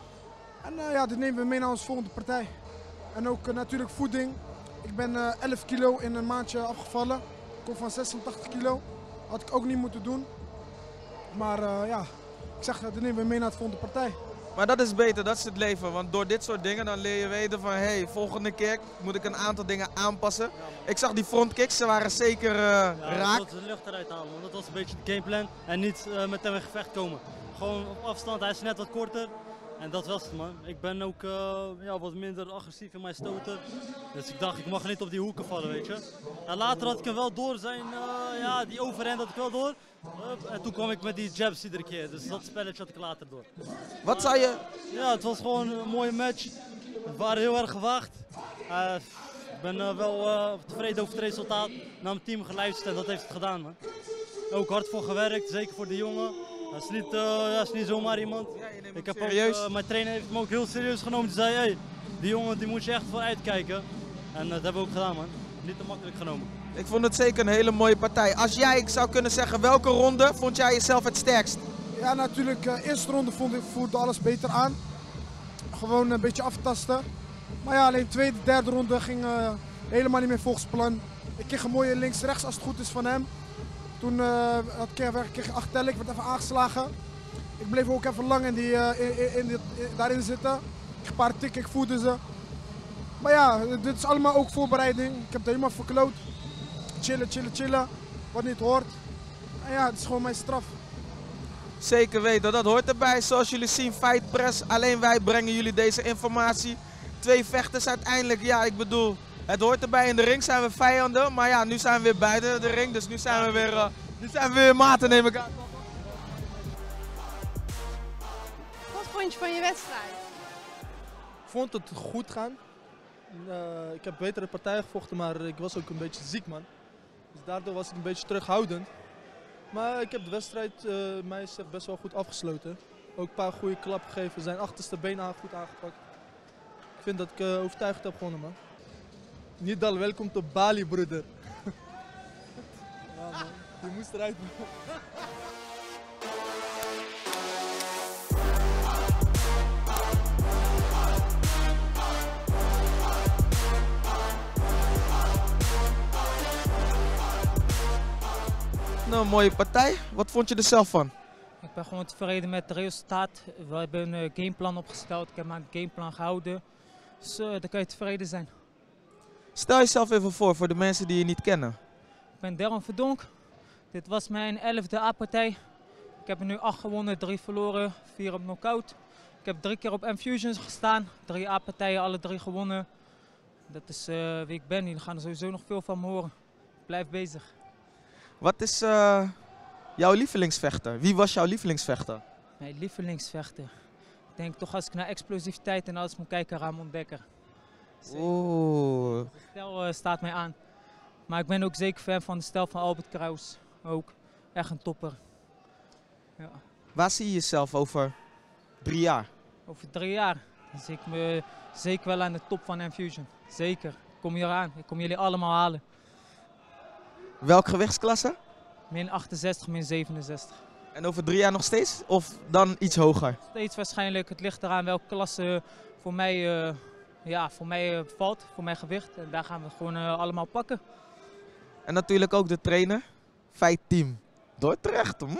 En uh, ja, dit nemen we mee naar onze volgende partij. En ook uh, natuurlijk voeding. Ik ben uh, elf kilo in een maandje afgevallen. Ik kom van zesentachtig kilo. Had ik ook niet moeten doen. Maar uh, ja, ik zeg, uh, dit nemen we mee naar de volgende partij. Maar dat is beter, dat is het leven. Want door dit soort dingen dan leer je weten van... hé, hey, volgende keer moet ik een aantal dingen aanpassen. Ik zag die frontkicks, ze waren zeker uh, ja, raak. Ik wilde de lucht eruit halen, want dat was een beetje de gameplan. En niet uh, met hem in gevecht komen. Gewoon op afstand, hij is net wat korter. En dat was het, man. Ik ben ook uh, ja, wat minder agressief in mijn stoten. Dus ik dacht, ik mag niet op die hoeken vallen, weet je. En later had ik hem wel door zijn, uh, ja, die overhand had ik wel door. Uh, en toen kwam ik met die jabs iedere keer. Dus dat spelletje had ik later door. Wat zou je... Ja, het was gewoon een mooie match. We waren heel erg gewaagd. Uh, ik ben uh, wel uh, tevreden over het resultaat. Naar mijn team geluisterd en dat heeft het gedaan, man. Ook hard voor gewerkt, zeker voor de jongen. Dat is niet, uh, ja, is niet zomaar iemand. Ja, ik heb ook, uh, mijn trainer heeft hem ook heel serieus genomen. Die zei, hey, die jongen die moet je echt voor uitkijken. En uh, dat hebben we ook gedaan, man. Niet te makkelijk genomen. Ik vond het zeker een hele mooie partij. Als jij zou kunnen zeggen, welke ronde vond jij jezelf het sterkst? Ja, natuurlijk. De uh, eerste ronde vond ik, voelde alles beter aan. Gewoon een beetje aftasten. Maar ja, alleen de tweede, derde ronde ging uh, helemaal niet meer volgens plan. Ik kreeg een mooie links-rechts als het goed is van hem. Toen uh, kreeg ik acht tellen, ik werd even aangeslagen. Ik bleef ook even lang in die, uh, in, in, in, in, daarin zitten. Ik kreeg een paar tikken, ik voelde ze. Maar ja, dit is allemaal ook voorbereiding. Ik heb het helemaal verkloot. Chillen, chillen, chillen. Wat niet hoort. En ja, het is gewoon mijn straf. Zeker weten, dat hoort erbij. Zoals jullie zien, Fight Press. Alleen wij brengen jullie deze informatie. Twee vechters uiteindelijk, ja, ik bedoel... Het hoort erbij, in de ring zijn we vijanden, maar ja, nu zijn we weer buiten de ring, dus nu zijn we weer, uh, nu zijn we weer maten, neem ik aan. Wat vond je van je wedstrijd? Ik vond het goed gaan. Uh, ik heb betere partijen gevochten, maar ik was ook een beetje ziek, man. Dus daardoor was ik een beetje terughoudend. Maar ik heb de wedstrijd, uh, mij zegt, best wel goed afgesloten. Ook een paar goede klappen gegeven, zijn achterste benen goed aangepakt. Ik vind dat ik uh, overtuigd heb gewonnen, man. Nidal, welkom to Bali, broeder. Ja, man. Je moest eruit. Nou, een mooie partij. Wat vond je er zelf van? Ik ben gewoon tevreden met het resultaat. We hebben een gameplan opgesteld. Ik heb me aan het gameplan gehouden. Dus uh, daar kan je tevreden zijn. Stel jezelf even voor, voor de mensen die je niet kennen. Ik ben Darren Verdonk. Dit was mijn elfde A-partij. Ik heb er nu acht gewonnen, drie verloren, vier op knockout. Ik heb drie keer op M-Fusions gestaan. Drie A-partijen, alle drie gewonnen. Dat is uh, wie ik ben. Jullie gaan er sowieso nog veel van me horen. Ik blijf bezig. Wat is uh, jouw lievelingsvechter? Wie was jouw lievelingsvechter? Mijn lievelingsvechter? Ik denk toch als ik naar explosiviteit en alles moet kijken, Ramon Dekker. Oeh. De stijl uh, staat mij aan. Maar ik ben ook zeker fan van de stijl van Albert Kraus. Ook echt een topper. Ja. Waar zie je jezelf over drie jaar? Over drie jaar zie ik me zeker wel aan de top van M-Fusion. Zeker. Ik kom hier aan. Ik kom jullie allemaal halen. Welke gewichtsklasse? Min achtenzestig, min zevenenzestig. En over drie jaar nog steeds? Of dan iets hoger? Steeds waarschijnlijk. Het ligt eraan welke klasse voor mij, uh, ja, voor mij uh, valt. Voor mijn gewicht. En daar gaan we het gewoon uh, allemaal pakken. En natuurlijk ook de trainer. Fight Team Dordrecht. Mm.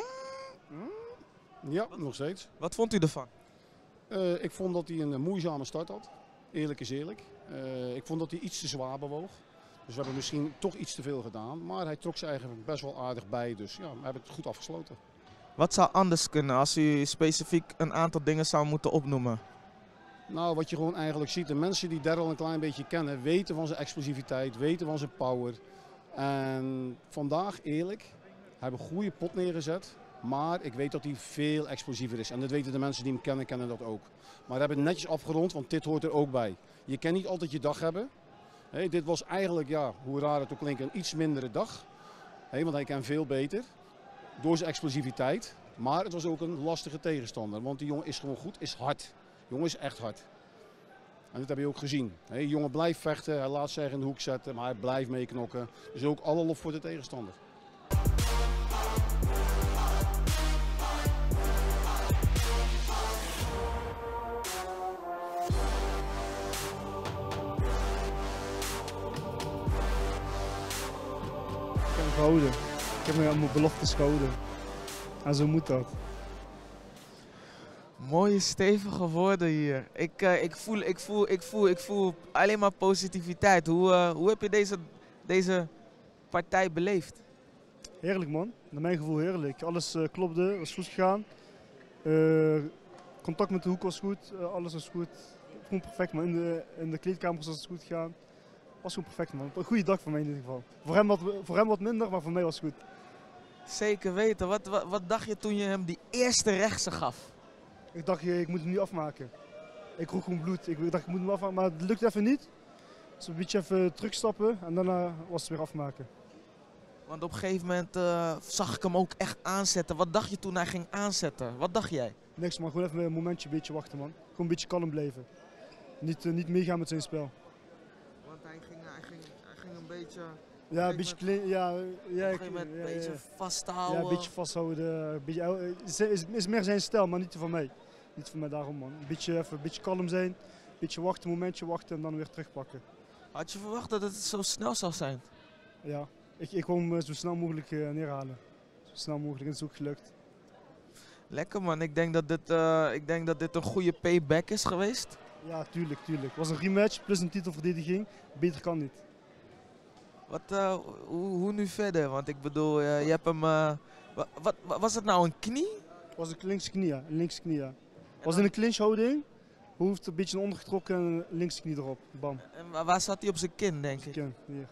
Ja, nog steeds. Wat vond u ervan? Uh, ik vond dat hij een moeizame start had. Eerlijk is eerlijk. Uh, ik vond dat hij iets te zwaar bewoog. Dus we hebben misschien toch iets te veel gedaan. Maar hij trok zich eigenlijk best wel aardig bij. Dus ja, we hebben het goed afgesloten. Wat zou anders kunnen als u specifiek een aantal dingen zou moeten opnoemen? Nou, wat je gewoon eigenlijk ziet. De mensen die Darryl een klein beetje kennen, weten van zijn explosiviteit, weten van zijn power. En vandaag, eerlijk, hebben een goede pot neergezet. Maar ik weet dat hij veel explosiever is. En dat weten de mensen die hem kennen, kennen dat ook. Maar we hebben het netjes afgerond, want dit hoort er ook bij. Je kan niet altijd je dag hebben. Hey, dit was eigenlijk, ja, hoe raar het ook klinkt, een iets mindere dag. Hey, want hij kan veel beter. Door zijn explosiviteit. Maar het was ook een lastige tegenstander. Want die jongen is gewoon goed, is hard. De jongen is echt hard. En dat heb je ook gezien. Hey, de jongen blijft vechten, hij laat zich in de hoek zetten, maar hij blijft meeknokken. Dus ook alle lof voor de tegenstander. gehouden. Ik heb me aan mijn beloftes gehouden. En zo moet dat. Mooie stevige woorden hier. Ik, uh, ik, voel, ik, voel, ik, voel, ik voel alleen maar positiviteit. Hoe, uh, hoe heb je deze, deze partij beleefd? Heerlijk man, naar mijn gevoel heerlijk. Alles uh, klopte, was goed gegaan. Uh, contact met de hoek was goed, uh, alles was goed. Gewoon perfect man, in de, in de kleedkamers was het goed gegaan. Was gewoon perfect man, een goede dag voor mij in ieder geval. Voor hem wat, voor hem wat minder, maar voor mij was het goed. Zeker weten. Wat, wat, wat dacht je toen je hem die eerste rechtse gaf? Ik dacht, ik moet hem nu afmaken. Ik roeg gewoon bloed. Ik dacht, ik moet hem afmaken, maar het lukt even niet. Dus een beetje even terugstappen en daarna was het weer afmaken. Want op een gegeven moment uh, zag ik hem ook echt aanzetten. Wat dacht je toen hij ging aanzetten? Wat dacht jij? Niks man, gewoon even een momentje een beetje wachten man. Gewoon een beetje kalm blijven. Niet, uh, niet meegaan met zijn spel. Want hij ging, hij ging, hij ging een beetje... Ja, een beetje klein, ja, ja, op een gegeven moment een ja, beetje ja. vasthouden. Ja, een beetje vasthouden. Een beetje, is, is, is meer zijn stijl, maar niet van mij. Niet van mij daarom man. Een beetje, even, een beetje kalm zijn, een beetje wachten, een momentje wachten en dan weer terugpakken. Had je verwacht dat het zo snel zou zijn? Ja, ik, ik wou hem zo snel mogelijk uh, neerhalen. Zo snel mogelijk en het is ook gelukt. Lekker man, ik denk dat dit, uh, ik denk dat dit een goede payback is geweest. Ja, tuurlijk, tuurlijk. Het was een rematch plus een titelverdediging. Beter kan niet. Wat, uh, hoe, hoe nu verder? Want ik bedoel, uh, je hebt hem... Uh, wat, wat, was het nou, een knie? Het was een linkse knie, ja. Een linkse knie, ja. Het was in een clinchhouding. Hoofd een beetje ondergetrokken en linkse knie erop. Bam. En waar zat hij op zijn kin, denk ik? ik? Kin, hier.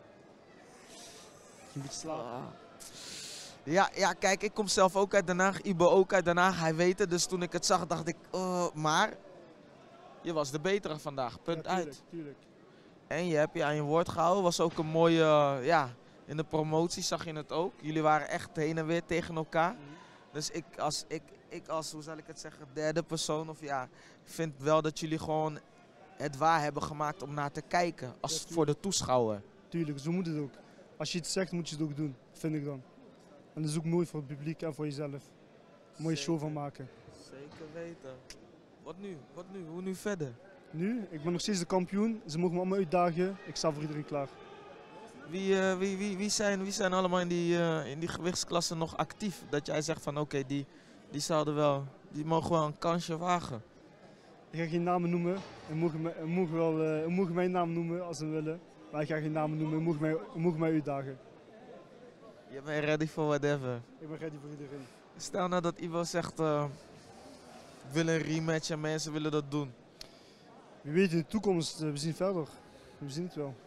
Een beetje slapen. Ah. Ja, ja, kijk, ik kom zelf ook uit Den Haag. Ibo ook uit Den Haag. Hij weet het. Dus toen ik het zag, dacht ik... Uh, maar, je was de betere vandaag. Punt ja, tuurlijk, uit. Tuurlijk. En je hebt je aan je woord gehouden. Was ook een mooie... Uh, ja, in de promotie zag je het ook. Jullie waren echt heen en weer tegen elkaar. Mm-hmm. Dus ik als, ik, ik als, hoe zal ik het zeggen, derde persoon, of ja, vind wel dat jullie gewoon het waar hebben gemaakt om naar te kijken, als ja, voor de toeschouwer. Tuurlijk, zo moet het ook. Als je iets zegt, moet je het ook doen, vind ik dan. En dat is ook mooi voor het publiek en voor jezelf. Een mooie show van maken. Zeker weten. Wat nu? Wat nu? Hoe nu verder? Nu? Ik ben nog steeds de kampioen, ze mogen me allemaal uitdagen, ik sta voor iedereen klaar. Wie, uh, wie, wie, wie, zijn, wie zijn allemaal in die, uh, in die gewichtsklasse nog actief? Dat jij zegt van oké, okay, die, die zouden wel, die mogen wel een kansje wagen. Ik ga geen namen noemen. Ze mogen, me, mogen, wel, uh, mogen mijn naam noemen als ze willen. Maar ik ga geen namen noemen. Ze mogen mij, mogen mij uitdagen. Je bent ready for whatever. Ik ben ready voor iedereen. Stel nou dat Ivo zegt, uh, ik wil een rematch en mensen willen dat doen. Wie weet in de toekomst, uh, we zien verder. We zien het wel.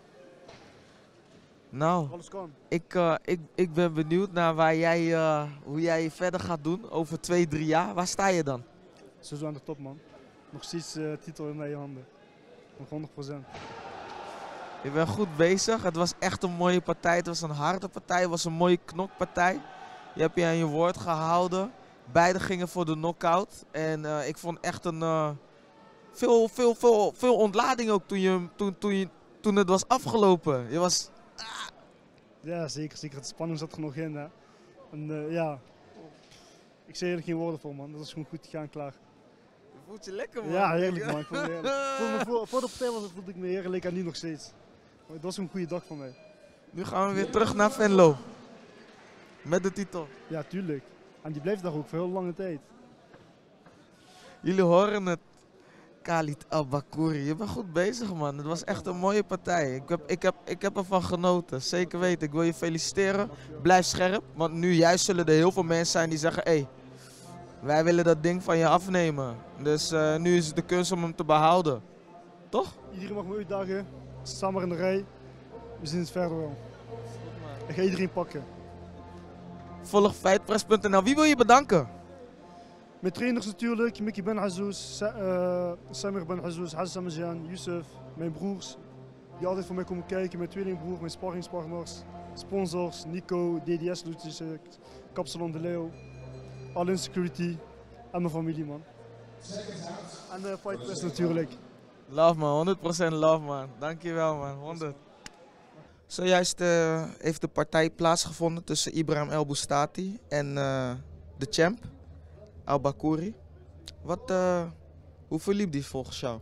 Nou, ik, uh, ik, ik ben benieuwd naar waar jij, uh, hoe jij verder gaat doen over twee, drie jaar. Waar sta je dan? Sowieso aan de top man. Nog steeds uh, titel in mijn handen. Nog honderd procent. Je bent goed bezig. Het was echt een mooie partij. Het was een harde partij. Het was een mooie knokpartij. Je hebt je aan je woord gehouden. Beiden gingen voor de knockout. En uh, ik vond echt een... Uh, veel, veel, veel, veel ontlading ook toen, je, toen, toen, je, toen het was afgelopen. Je was... Ja, zeker, zeker. De spanning zat er nog in. Hè. En uh, ja, ik zei er geen woorden voor man. Dat was gewoon goed gegaan, klaar. Je voelt je lekker man. Ja, heerlijk man. Ik voel me heerlijk. voor, me, voor, voor de partij was het, voelde ik me heerlijk en nu nog steeds. Maar het was een goede dag voor mij. Nu gaan we weer terug naar Venlo. Met de titel. Ja, tuurlijk. En die blijft daar ook voor heel lange tijd. Jullie horen het. Khalid Al-Bakouri, je bent goed bezig man. Het was echt een mooie partij. Ik heb, ik, heb, ik heb ervan genoten, zeker weten. Ik wil je feliciteren. Blijf scherp, want nu juist zullen er heel veel mensen zijn die zeggen... Hé, hey, wij willen dat ding van je afnemen. Dus uh, nu is het de kunst om hem te behouden. Toch? Iedereen mag me uitdagen. Sta maar in de rij. We zien het verder wel. Ik ga iedereen pakken. Volg fightpress punt n l. Wie wil je bedanken? Mijn trainers natuurlijk, Mickey Ben Azouz, uh, Samir Ben Azouz, Hassan Majan, Youssef, mijn broers, die altijd voor mij komen kijken, mijn tweelingbroer, mijn sparringspartners, sponsors, Nico, D D S Logistics, Kapsalon de Leo, All in Security en mijn familie man. En de uh, Fightpress natuurlijk. Love man, honderd procent love man. Dankjewel man, honderd. Zojuist uh, heeft de partij plaatsgevonden tussen Ibrahim El Boustati en uh, de champ. Al-Bakouri. Wat, uh, hoe verliep die volgens jou?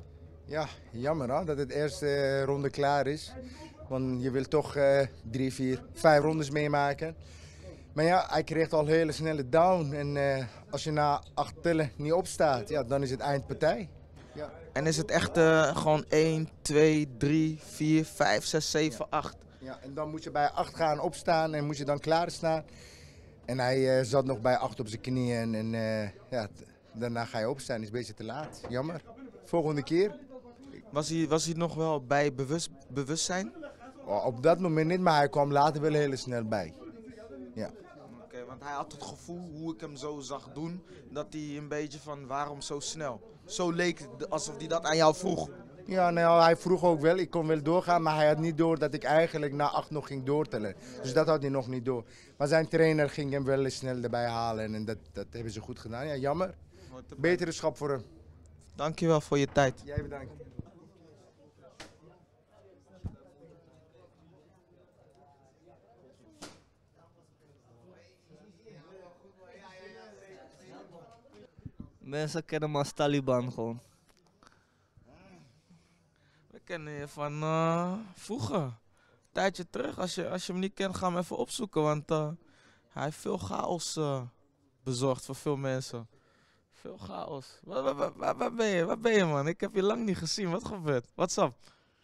Ja, jammer hè, dat het eerste ronde klaar is. Want je wil toch uh, drie, vier, vijf rondes meemaken. Maar ja, hij kreeg al hele snelle down. En uh, als je na acht tellen niet opstaat, ja, dan is het eindpartij. Ja. En is het echt uh, gewoon één, twee, drie, vier, vijf, zes, zeven, acht? Ja, en dan moet je bij acht gaan opstaan en moet je dan klaarstaan. En hij uh, zat nog bij acht op zijn knieën en uh, ja, daarna ga je opstaan. Is een beetje te laat. Jammer. Volgende keer. Was hij, was hij nog wel bij bewust, bewustzijn? Oh, op dat moment niet, maar hij kwam later wel heel snel bij. Ja. Oké, okay, want hij had het gevoel, hoe ik hem zo zag doen, dat hij een beetje van waarom zo snel? Zo leek het alsof hij dat aan jou vroeg. Ja, nou, hij vroeg ook wel. Ik kon wel doorgaan, maar hij had niet door dat ik eigenlijk na acht nog ging doortellen. Dus dat had hij nog niet door. Maar zijn trainer ging hem wel snel erbij halen en dat, dat hebben ze goed gedaan. Ja, jammer. Betere schap voor hem. Dankjewel voor je tijd. Jij bedankt. Mensen kennen me als Taliban gewoon. We kennen je van uh, vroeger. Een tijdje terug. Als je, als je hem niet kent, ga hem even opzoeken. Want uh, hij heeft veel chaos uh, bezorgd voor veel mensen. Veel chaos. Waar, waar, waar, waar ben je? Waar ben je, man? Ik heb je lang niet gezien. Wat gebeurt? What's up?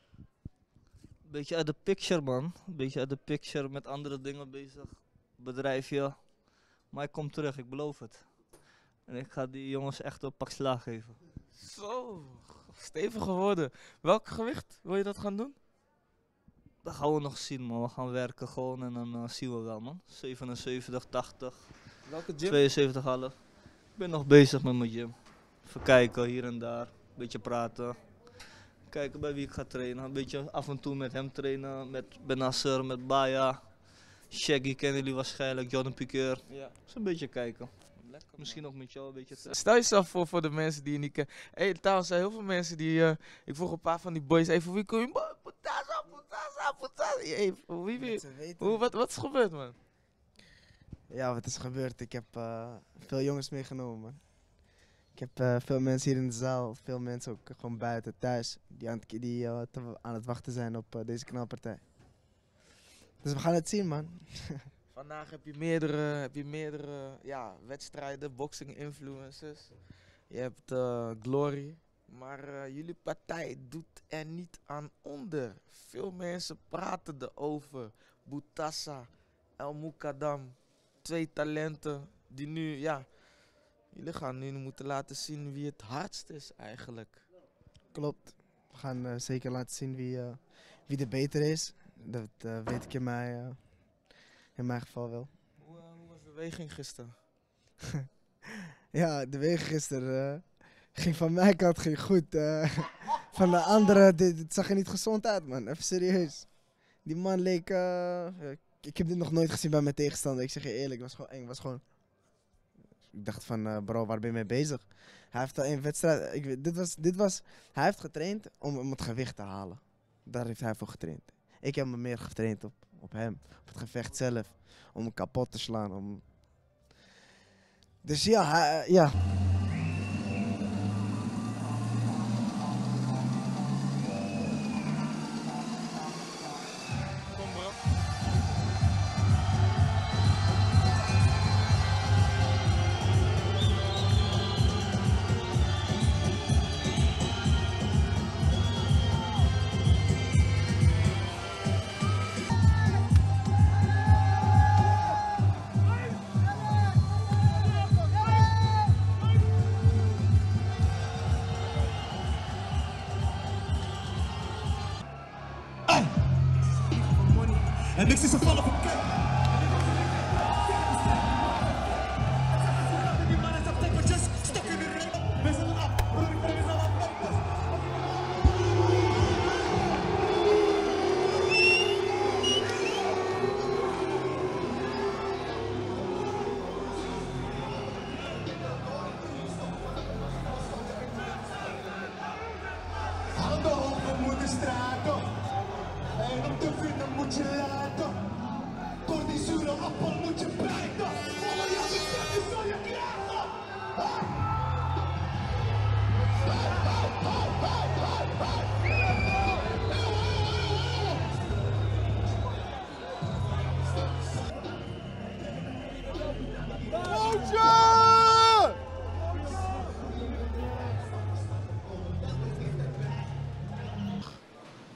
Beetje uit de picture, man. Beetje uit de picture, met andere dingen bezig. Bedrijfje. Maar ik kom terug, ik beloof het. En ik ga die jongens echt een pak slaag geven. Zo, stevig geworden. Welk gewicht wil je dat gaan doen? Dat gaan we nog zien, man. We gaan werken gewoon en dan uh, zien we wel, man. zevenenzeventig, tachtig. Welke gym? tweeënzeventig half. Ik ben nog bezig met mijn gym. Even kijken, hier en daar. Een beetje praten. Kijken bij wie ik ga trainen. Een beetje af en toe met hem trainen. Met Benasser, met Baya. Shaggy kennen jullie waarschijnlijk. Jordan Piqueur. Ja. Dus een beetje kijken. Lekker, misschien ook met jou een beetje te... Stel jezelf voor voor de mensen die je niet kennen. Hé, hey, trouwens, er zijn heel veel mensen die... Uh, ik vroeg een paar van die boys even, wie kom je? Putasa, putasa, putasa. Hey, wie wie? Hoe, wat, wat is gebeurd, man? Ja, wat is gebeurd? Ik heb uh, veel jongens meegenomen, man. Ik heb uh, veel mensen hier in de zaal, veel mensen ook gewoon buiten, thuis, die aan het, die, uh, te, aan het wachten zijn op uh, deze knalpartij. Dus we gaan het zien, man. Vandaag heb je meerdere, heb je meerdere ja, wedstrijden, boxing influencers. Je hebt uh, Glory. Maar uh, jullie partij doet er niet aan onder. Veel mensen praten erover. Boutassa, El Moukadam. Twee talenten die nu, ja... Jullie gaan nu moeten laten zien wie het hardst is eigenlijk. Klopt. We gaan uh, zeker laten zien wie, uh, wie de beter is. Dat uh, weet ik in mijn, uh, in mijn geval wel. Hoe, uh, hoe was de weging gisteren? Ja, de weging gisteren uh, ging van mijn kant ging goed. Uh, van de andere, dit, dit zag er niet gezond uit, man. Even serieus. Die man leek... Uh, ik heb dit nog nooit gezien bij mijn tegenstander. Ik zeg je eerlijk, het was gewoon eng. Was gewoon... Ik dacht van, uh, bro, waar ben je mee bezig? Hij heeft al een wedstrijd... Ik weet, dit was, dit was, hij heeft getraind om, om het gewicht te halen. Daar heeft hij voor getraind. Ik heb me meer getraind op, op hem. Op het gevecht zelf. Om hem kapot te slaan. Om... Dus ja, hij, uh, ja. En niks is een vallen van kijk. Die man is op tekentjes, stok in de ring. Wissel af, broer, ik ben er al op. Handen hoog, we moeten straten. En om te vinden moet je laten. Kort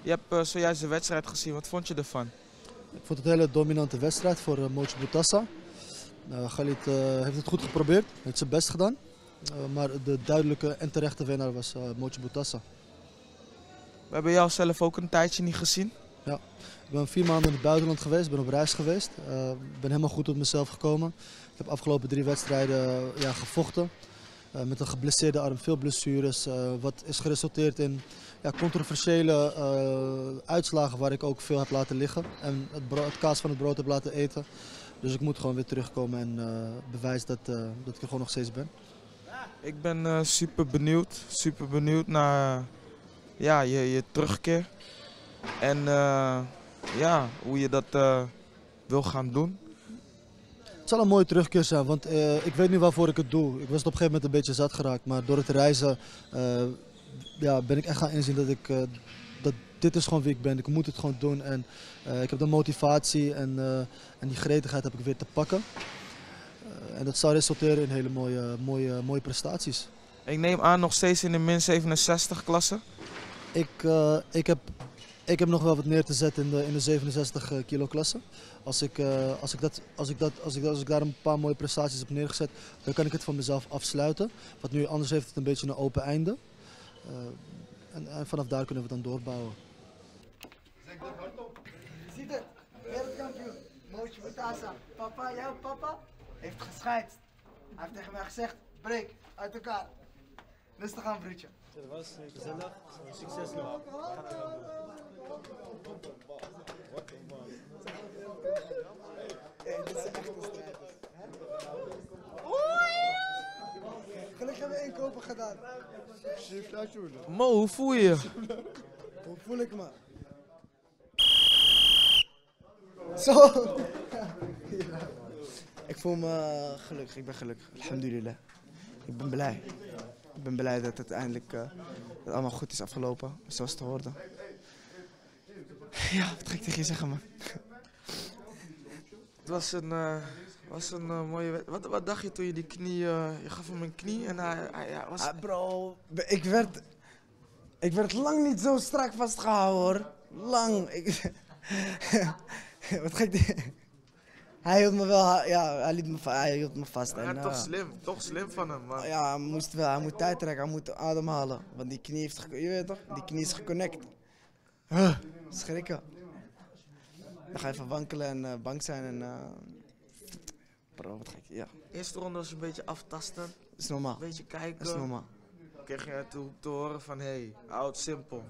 Je hebt uh, zojuist de wedstrijd gezien, wat vond je ervan? Ik vond het een hele dominante wedstrijd voor uh, Mochi Boutassa. Uh, Khalid uh, heeft het goed geprobeerd, heeft zijn best gedaan. Uh, maar de duidelijke en terechte winnaar was uh, Mochi Boutassa. We hebben jou zelf ook een tijdje niet gezien. Ja, ik ben vier maanden in het buitenland geweest, ben op reis geweest. Ik uh, ben helemaal goed tot mezelf gekomen. Ik heb de afgelopen drie wedstrijden uh, ja, gevochten. Uh, met een geblesseerde arm, veel blessures. Uh, wat is geresulteerd in ja, controversiële uh, uitslagen waar ik ook veel heb laten liggen. En het, brood, het kaas van het brood heb laten eten. Dus ik moet gewoon weer terugkomen en uh, bewijzen dat, uh, dat ik er gewoon nog steeds ben. Ik ben uh, super benieuwd, super benieuwd naar uh, ja, je, je terugkeer. En uh, ja, hoe je dat uh, wil gaan doen. Het zal een mooie terugkeer zijn, want uh, ik weet nu waarvoor ik het doe. Ik was het op een gegeven moment een beetje zat geraakt, maar door het reizen uh, ja, ben ik echt gaan inzien dat, ik, uh, dat dit is gewoon wie ik ben. Ik moet het gewoon doen en uh, ik heb de motivatie en, uh, en die gretigheid heb ik weer te pakken. Uh, en dat zal resulteren in hele mooie, mooie, mooie prestaties. Ik neem aan nog steeds in de min zevenenzestig klasse? Ik, uh, ik, heb, ik heb nog wel wat neer te zetten in de, in de zevenenzestig kilo klasse. Als ik, uh, als, ik dat, als, ik dat, als, ik, als ik daar een paar mooie prestaties heb neergezet, dan kan ik het van mezelf afsluiten. Want nu anders heeft het een beetje een open einde. Uh, en, en vanaf daar kunnen we dan doorbouwen. Je ziet het, wereldkampioen, Mochi Boutassa. Papa, jouw papa, heeft gescheidst. Hij heeft tegen mij gezegd, breek, uit elkaar. Rustig aan, broertje. Dat was gezellig, succes nog. Hey, dit is echt een strijd. Gelukkig hebben we inkopen gedaan. Mo, hoe voel je je? Hoe voel ik me? Zo! Ik voel me gelukkig, ik ben gelukkig. Alhamdulillah. Ik ben blij. Ik ben blij dat het uiteindelijk uh, dat het allemaal goed is afgelopen, zoals te horen. Ja, wat ga ik tegen je zeggen, man? Het was een, uh, was een uh, mooie wedstrijd. Wat, wat dacht je toen je die knie, uh, je gaf hem een knie en hij, hij ja, was... Ah, bro, ik werd, ik werd lang niet zo strak vastgehouden, hoor. Lang. Ik, wat ga ik... Hij hield me wel, ja, hij, liet me, hij hield me vast. Ja, en, toch uh, slim, toch slim van hem, man. Ja, hij moest wel, hij moet tijd trekken, hij moet ademhalen. Want die knie heeft, je weet toch, die knie is geconnect. Huh, schrikken. Dan ga je even wankelen en uh, bang zijn en... Uh, bro, wat ga ik, ja. Eerste ronde was een beetje aftasten. Is normaal. Een beetje kijken. Is normaal. Kreeg je te, te horen van, hé, hey, hou het simpel.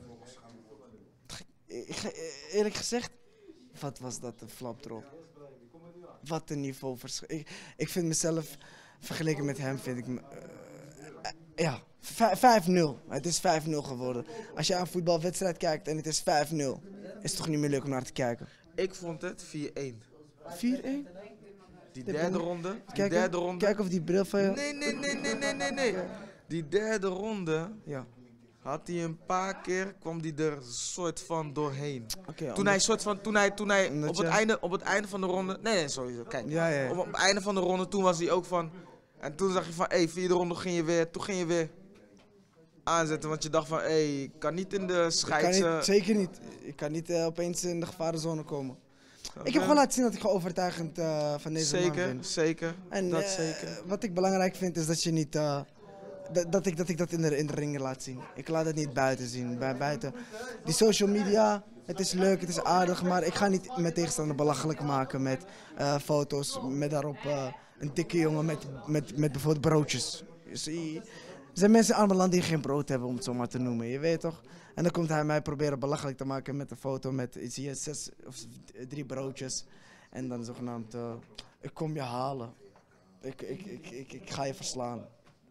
Ik, eerlijk gezegd, wat was dat een flapdrop. Wat een niveauverschil. Ik, ik vind mezelf, vergeleken met hem, vind ik me... Uh, ja, vijf nul. Het is vijf nul geworden. Als je aan een voetbalwedstrijd kijkt en het is vijf nul, is het toch niet meer leuk om naar te kijken? Ik vond het vier één. vier één? Die derde ronde, die Kijk, derde ronde... Kijk of die bril van je... Nee, nee, nee, nee, nee, nee, nee. Die derde ronde... Ja. Had hij een paar keer, kwam hij er soort van doorheen. Okay, toen hij soort van, toen hij, toen hij op, je... het einde, op het einde van de ronde, nee, nee, sowieso, kijk. Ja, ja, ja. Op, op het einde van de ronde, toen was hij ook van, en toen zag je van, hé, hey, vierde ronde ging je weer, toen ging je weer aanzetten, want je dacht van, hé, hey, ik kan niet in de scheids... Ik kan niet, zeker niet. Ik kan niet uh, opeens in de gevarenzone komen. Okay. Ik heb gewoon laten zien dat ik gewoon overtuigend uh, van deze zeker, man ben. Zeker, en, dat uh, zeker. Wat ik belangrijk vind is dat je niet... Uh, Dat, dat, ik, dat ik dat in de, in de ring laat zien. Ik laat het niet buiten zien. Bij, buiten. Die social media, het is leuk, het is aardig, maar ik ga niet mijn tegenstander belachelijk maken met uh, foto's met daarop uh, een dikke jongen met, met, met bijvoorbeeld broodjes. Je ziet, er zijn mensen in arme landen die geen brood hebben, om het zo maar te noemen, je weet toch? En dan komt hij mij proberen belachelijk te maken met een foto met zie je, zes of drie broodjes. En dan zogenaamd, uh, ik kom je halen. Ik, ik, ik, ik, ik ga je verslaan.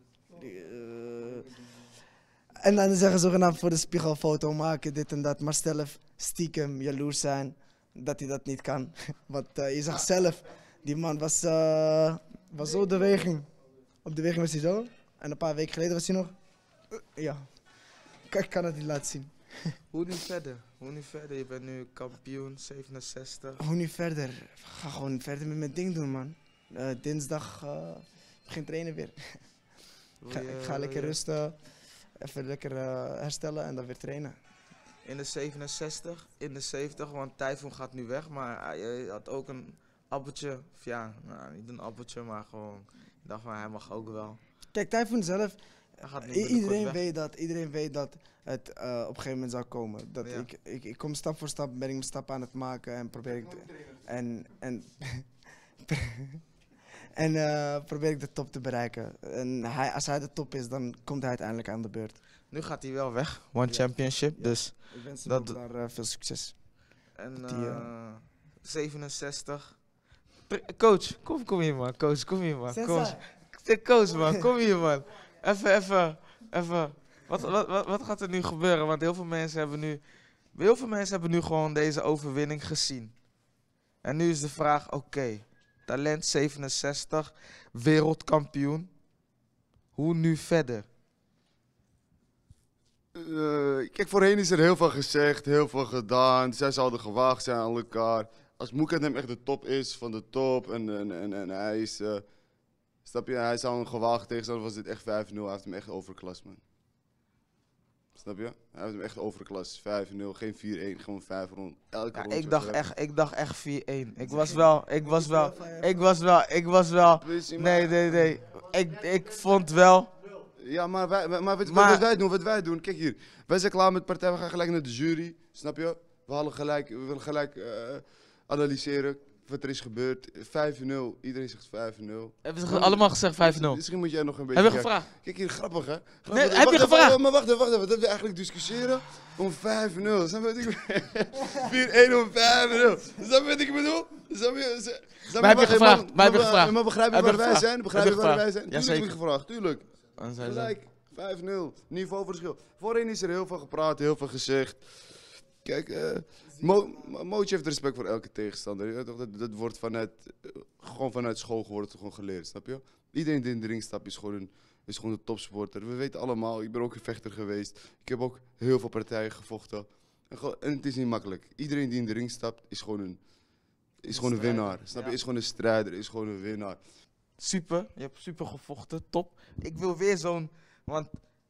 Uh, en dan zeggen ze zogenaamd voor de spiegel foto maken, dit en dat. Maar zelf stiekem jaloers zijn dat hij dat niet kan. Want uh, je zag zelf, die man was, uh, was zo de weging. Op de weging was hij zo. En een paar weken geleden was hij nog... Uh, ja, ik kan het niet laten zien. Hoe nu verder? Hoe nu verder? Je bent nu kampioen, zevenenzestig. Hoe nu verder? Ga gewoon verder met mijn ding doen, man. Uh, dinsdag uh, begin trainen weer. Ik ga, ik ga lekker rusten, even lekker uh, herstellen en dan weer trainen. In de zevenenzestig, in de zeventig, want Typhoon gaat nu weg. Maar hij had ook een appeltje. Of ja, nou, niet een appeltje, maar gewoon... Ik dacht van, hij mag ook wel. Kijk, Typhoon zelf, Hij gaat nu i- binnenkort iedereen weg. weet dat, iedereen weet dat het uh, op een gegeven moment zou komen. Dat Ja. ik, ik, ik kom stap voor stap, ben ik mijn stap aan het maken en probeer ik... te- en en, en uh, probeer ik de top te bereiken. En hij, als hij de top is, dan komt hij uiteindelijk aan de beurt. Nu gaat hij wel weg, One Ja. Championship, Ja. dus... Ik wens hem dat ook daar uh, veel succes. En Dat die, uh, eh, zevenenzestig. Tre- Coach, kom, kom hier man, coach, kom hier man. Kom. Sensei. Zeg, Coach man, kom hier man. Even, even, even. Wat, wat, wat, wat gaat er nu gebeuren? Want heel veel mensen hebben nu, heel veel mensen hebben nu gewoon deze overwinning gezien. En nu is de vraag, oké, talent zevenenzestig, wereldkampioen. Hoe nu verder? Uh, kijk, voorheen is er heel veel gezegd, heel veel gedaan. Zij zouden gewaagd zijn aan elkaar. Als Moekadem echt de top is van de top en, en, en, en hij is... Uh, snap je, hij zou een gewaagd tegenstander, was dit echt vijf nul. Hij heeft hem echt overklast, man. Snap je? Hij heeft hem echt overklast. vijf nul, geen vier één, gewoon vijf rond. Elke Ja, rond ik, was dacht er echt, ik dacht echt vier één. Ik was wel, ik was wel, ik was wel, ik was wel. Nee, nee, nee. Ik, ik vond wel... Ja, maar, wij, wij- maar, wat, Maar- wat wij doen, wat wij doen, kijk hier. Wij zijn klaar met de partij, we gaan gelijk naar de jury, snap je? We, halen gelijk, we willen gelijk eh, analyseren wat er is gebeurd. vijf nul, iedereen zegt vijf nul. Hebben ze allemaal gezegd vijf nul? Misschien moet jij nog een beetje... Heb je kijken. gevraagd? Kijk hier, grappig hè? Grappig. Nee, heb Wacht je even, gevraagd? Maar wacht even, wacht even, dat we eigenlijk discussiëren om vijf nul. Snap je wat ik bedoel? vier één om vijf nul. Snap je wat ik bedoel? Snap je? Snap je? Maar heb je Wacht, gevraagd? maar- Maar heb je maar- gevraagd? Maar begrijp je Heb je waar wij gevraagd? zijn? Begrijp Heb je je waar wij gevraagd? zijn? Tuurlijk heb Jazeker. ik gevraagd, tuurlijk. Dan zijn ze- Gelijk, vijf nul. Niveauverschil. Voorheen is er heel veel gepraat, heel veel gezegd. Kijk, eh Mo, Mo- Mootje heeft respect voor elke tegenstander. Je weet toch, Dat, dat wordt vanuit, eh, gewoon vanuit school wordt gewoon geleerd, snap je? Iedereen die in de ring stapt is gewoon, een, is gewoon een topsporter. We weten allemaal, ik ben ook een vechter geweest. Ik heb ook heel veel partijen gevochten. En, gewoon- en het is niet makkelijk. Iedereen die in de ring stapt is gewoon een, is gewoon een strijder, winnaar. Snap je? ja. Is gewoon een strijder, is gewoon een winnaar. Super, je hebt super gevochten, top. Ik wil weer zo'n, want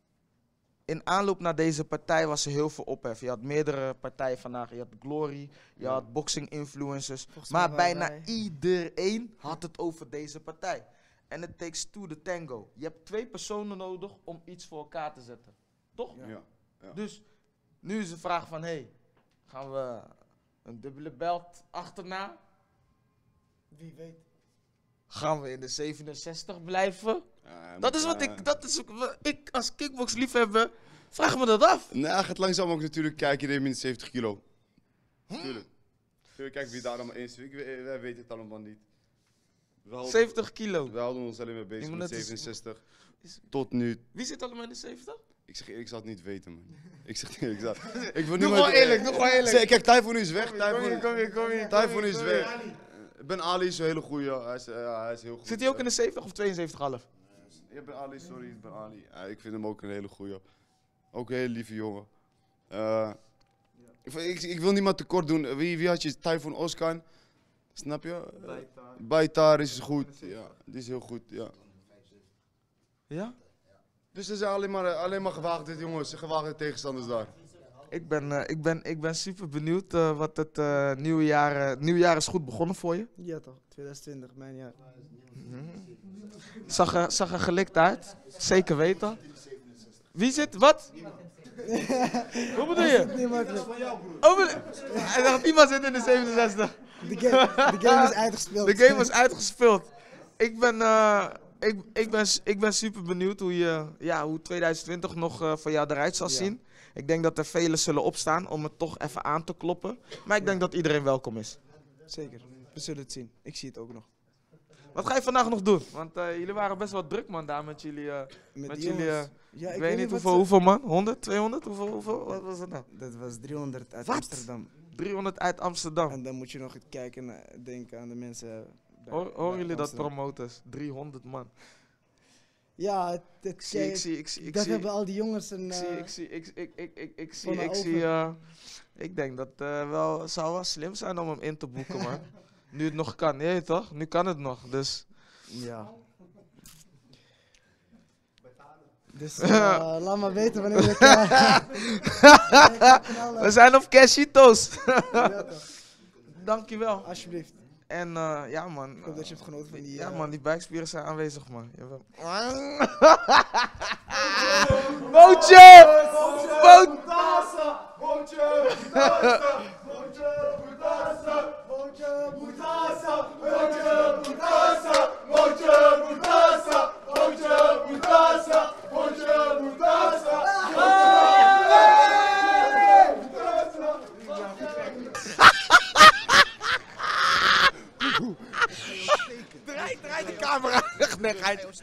in aanloop naar deze partij was er heel veel ophef. Je had meerdere partijen vandaag, je had Glory, je Ja. had boxing influencers. Volgens mij Maar waren bijna wij- iedereen had het over deze partij. En it takes two the tango. Je hebt twee personen nodig om iets voor elkaar te zetten. Toch? Ja. Ja. Dus nu is de vraag van, hey, gaan we een dubbele belt achterna? Wie weet. Gaan we in de zevenenzestig blijven? Ja, dat is maar, wat eh, ik, dat is wat ik als kickboxliefhebber, vraag me dat af. Nee, hij gaat langzaam ook natuurlijk kijken in min zeventig kilo. Tuurlijk. Tuurlijk, kijk wie daar allemaal in zit. Ik we- Wij weten het allemaal niet. We houden- zeventig kilo. We houden ons alleen maar Je bezig moet met net eens- zevenenzestig. Tot nu. Wie zit allemaal in de zeventig? Ik zeg eerlijk, ik zou het niet weten, man. Ik zeg eerlijk, ik zou... Ik wil Doe nu gewoon met- eerlijk, doe gewoon eerlijk. Zeg, kijk, Typhoon is weg. Kom hier, kom hier, kom hier, kom hier, Typhoon kom is hier. weg. Ben Ali is een hele goeie. Hij is, ja, hij is heel goed. Zit hij ook in de zeventig of tweeënzeventig half? Ja, Ben Ali, sorry, Ben Ali. Ja, ik vind hem ook een hele goeie. Ook een hele lieve jongen. Eh, ik, ik, ik wil niemand tekort doen. Wie, wie had je? Typhoon Oskan. Snap je? Baitar. Baitar is goed. Ja, die is heel goed, ja. Ja? Dus er zijn alleen maar, alleen maar gewaagde jongens, gewaagde tegenstanders daar. Ik ben, eh, ik ben, ik ben super benieuwd eh, wat het eh, nieuwe jaar... eh, nieuwe jaar is goed begonnen voor je. Ja toch, twintig twintig, mijn jaar. Zag er, zag er gelikt uit. Zeker weten. Wie zit? Wat? Hoe bedoel je? Niet makkelijk. Oh, bedoel- Hij dacht, niemand zit in de zevenenzestig. De game, de game is uitgespeeld. De game is uitgespeeld. Ik ben, eh, ik, ik ben, ik ben super benieuwd hoe, je, ja, hoe twintig twintig nog eh, voor jou eruit zal Ja. zien. Ik denk dat er velen zullen opstaan om het toch even aan te kloppen. Maar ik denk dat iedereen welkom is. Zeker, we zullen het zien. Ik zie het ook nog. Wat ga je vandaag nog doen? Want eh, jullie waren best wel druk man daar met jullie. eh, Met met die jullie jongens. eh, Ja, ik, ik weet weet niet niet wat hoeveel, ze- hoeveel man? honderd, tweehonderd? Hoeveel, hoeveel? Wat was het nou? Dat was driehonderd uit Wat? Amsterdam. driehonderd uit Amsterdam. En dan moet je nog kijken, naar- denken aan de mensen. bij- Hoor, horen bij jullie dat, Amsterdam. promoters? driehonderd man. Ja, het, het, Ik zie, ik zie, ik zie, ik dat zie. hebben al die jongens een. Ik zie, eh, ik zie, ik, ik, ik, ik, ik zie, van de ik zie, oven. eh, ik denk dat het wel, zou wel slim zijn om hem in te boeken, man. Nu het nog kan, je weet toch? Nu kan het nog, dus. Ja. Dus uh, laat maar weten wanneer ik... Uh, We zijn op Cashito's. Ja, toch. Dankjewel. Alsjeblieft. En uh, ja man. Ik hoop dat je hebt genoten van die... Ja uh, man, die buikspieren zijn aanwezig man. Jawel. Mootje! Draai, draai de camera. Nee, ga je...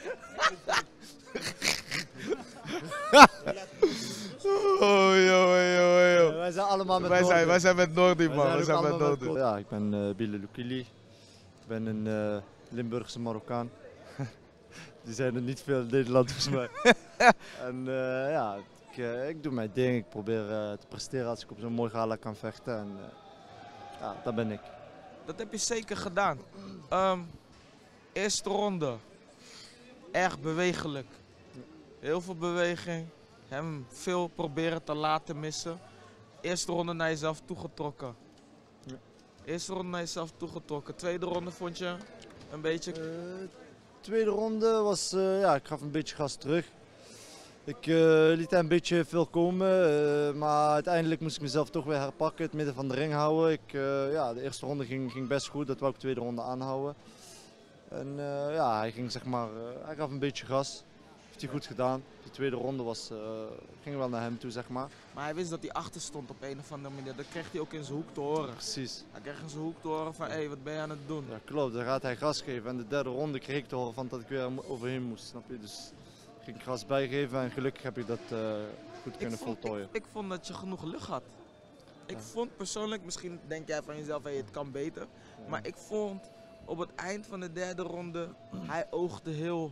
Oh, yo, yo, yo. Wij zijn allemaal met wij Noordi. zijn, wij zijn met Noordi, man. Wij Wij zijn ook met allemaal Noordi. Ja, ik ben uh, Bile Lukili. Ik ben een uh, Limburgse Marokkaan. Die zijn er niet veel in Nederland volgens mij. En uh, ja, ik, uh, ik doe mijn ding. Ik probeer uh, te presteren als ik op zo'n mooi gala kan vechten. En uh, ja, dat ben ik. Dat heb je zeker gedaan. Um, eerste ronde. Erg bewegelijk. Heel veel beweging. Hem veel proberen te laten missen. Eerste ronde naar jezelf toegetrokken. Ja. Eerste ronde naar jezelf toegetrokken. Tweede ronde vond je een beetje... Uh, tweede ronde was, uh, ja, ik gaf een beetje gas terug. Ik uh, liet hem een beetje veel komen, uh, maar uiteindelijk moest ik mezelf toch weer herpakken, het midden van de ring houden. Ik, uh, ja, de eerste ronde ging, ging best goed, dat wou ik de tweede ronde aanhouden. En uh, ja, hij ging zeg maar, uh, hij gaf een beetje gas. Heeft hij goed gedaan. De tweede ronde was, uh, ging wel naar hem toe, zeg maar. Maar hij wist dat hij achter stond op een of andere manier. Dat kreeg hij ook in zijn hoek te horen. Precies. Hij kreeg in zijn hoek te horen van, hé, hey, wat ben je aan het doen? Ja, klopt. Dan gaat hij gas geven. En de derde ronde kreeg ik te horen van dat ik weer overheen moest, snap je? Dus ging ik gas bijgeven en gelukkig heb ik dat uh, goed kunnen ik vond, voltooien. Ik, ik vond dat je genoeg lucht had. Ik Ja. vond persoonlijk, misschien denk jij van jezelf, hey, het kan beter. Ja. Maar ik vond op het eind van de derde ronde, hij oogde heel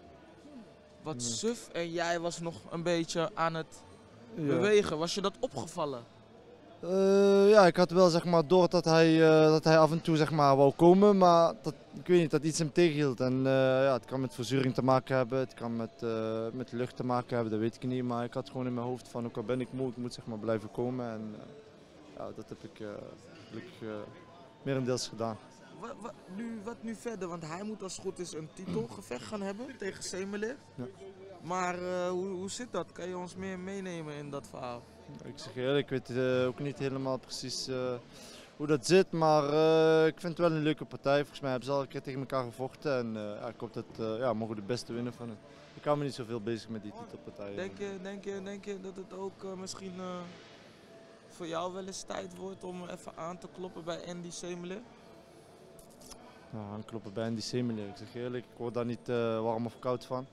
wat Ja. suf en jij was nog een beetje aan het Ja. bewegen. Was je dat opgevallen? Uh, ja, ik had wel zeg maar door dat hij, uh, dat hij af en toe zeg maar wou komen, maar dat, ik weet niet, dat iets hem tegenhield. En uh, ja, het kan met verzuring te maken hebben, het kan met, uh, met lucht te maken hebben, dat weet ik niet. Maar ik had gewoon in mijn hoofd van, ook al ben ik moe, ik moet zeg maar blijven komen. En uh, ja, dat heb ik uh, gelukkig uh, merendeels gedaan. Wat, wat, nu, wat nu verder? Want hij moet als het goed is een titelgevecht gaan hebben tegen Semele. Ja. Maar uh, hoe, hoe zit dat? Kan je ons meer meenemen in dat verhaal? Ik zeg je eerlijk, ik weet uh, ook niet helemaal precies uh, hoe dat zit, maar uh, ik vind het wel een leuke partij. Volgens mij hebben ze al een keer tegen elkaar gevochten en uh, ja, ik hoop dat uh, ja, mogen de beste winnen van het. Ik hou me niet zoveel bezig met die titelpartijen. Denk je, denk je, denk je dat het ook uh, misschien uh, voor jou wel eens tijd wordt om even aan te kloppen bij Andy Semele? Nou, aankloppen bij Andy Semele, ik zeg je eerlijk, ik word daar niet uh, warm of koud van.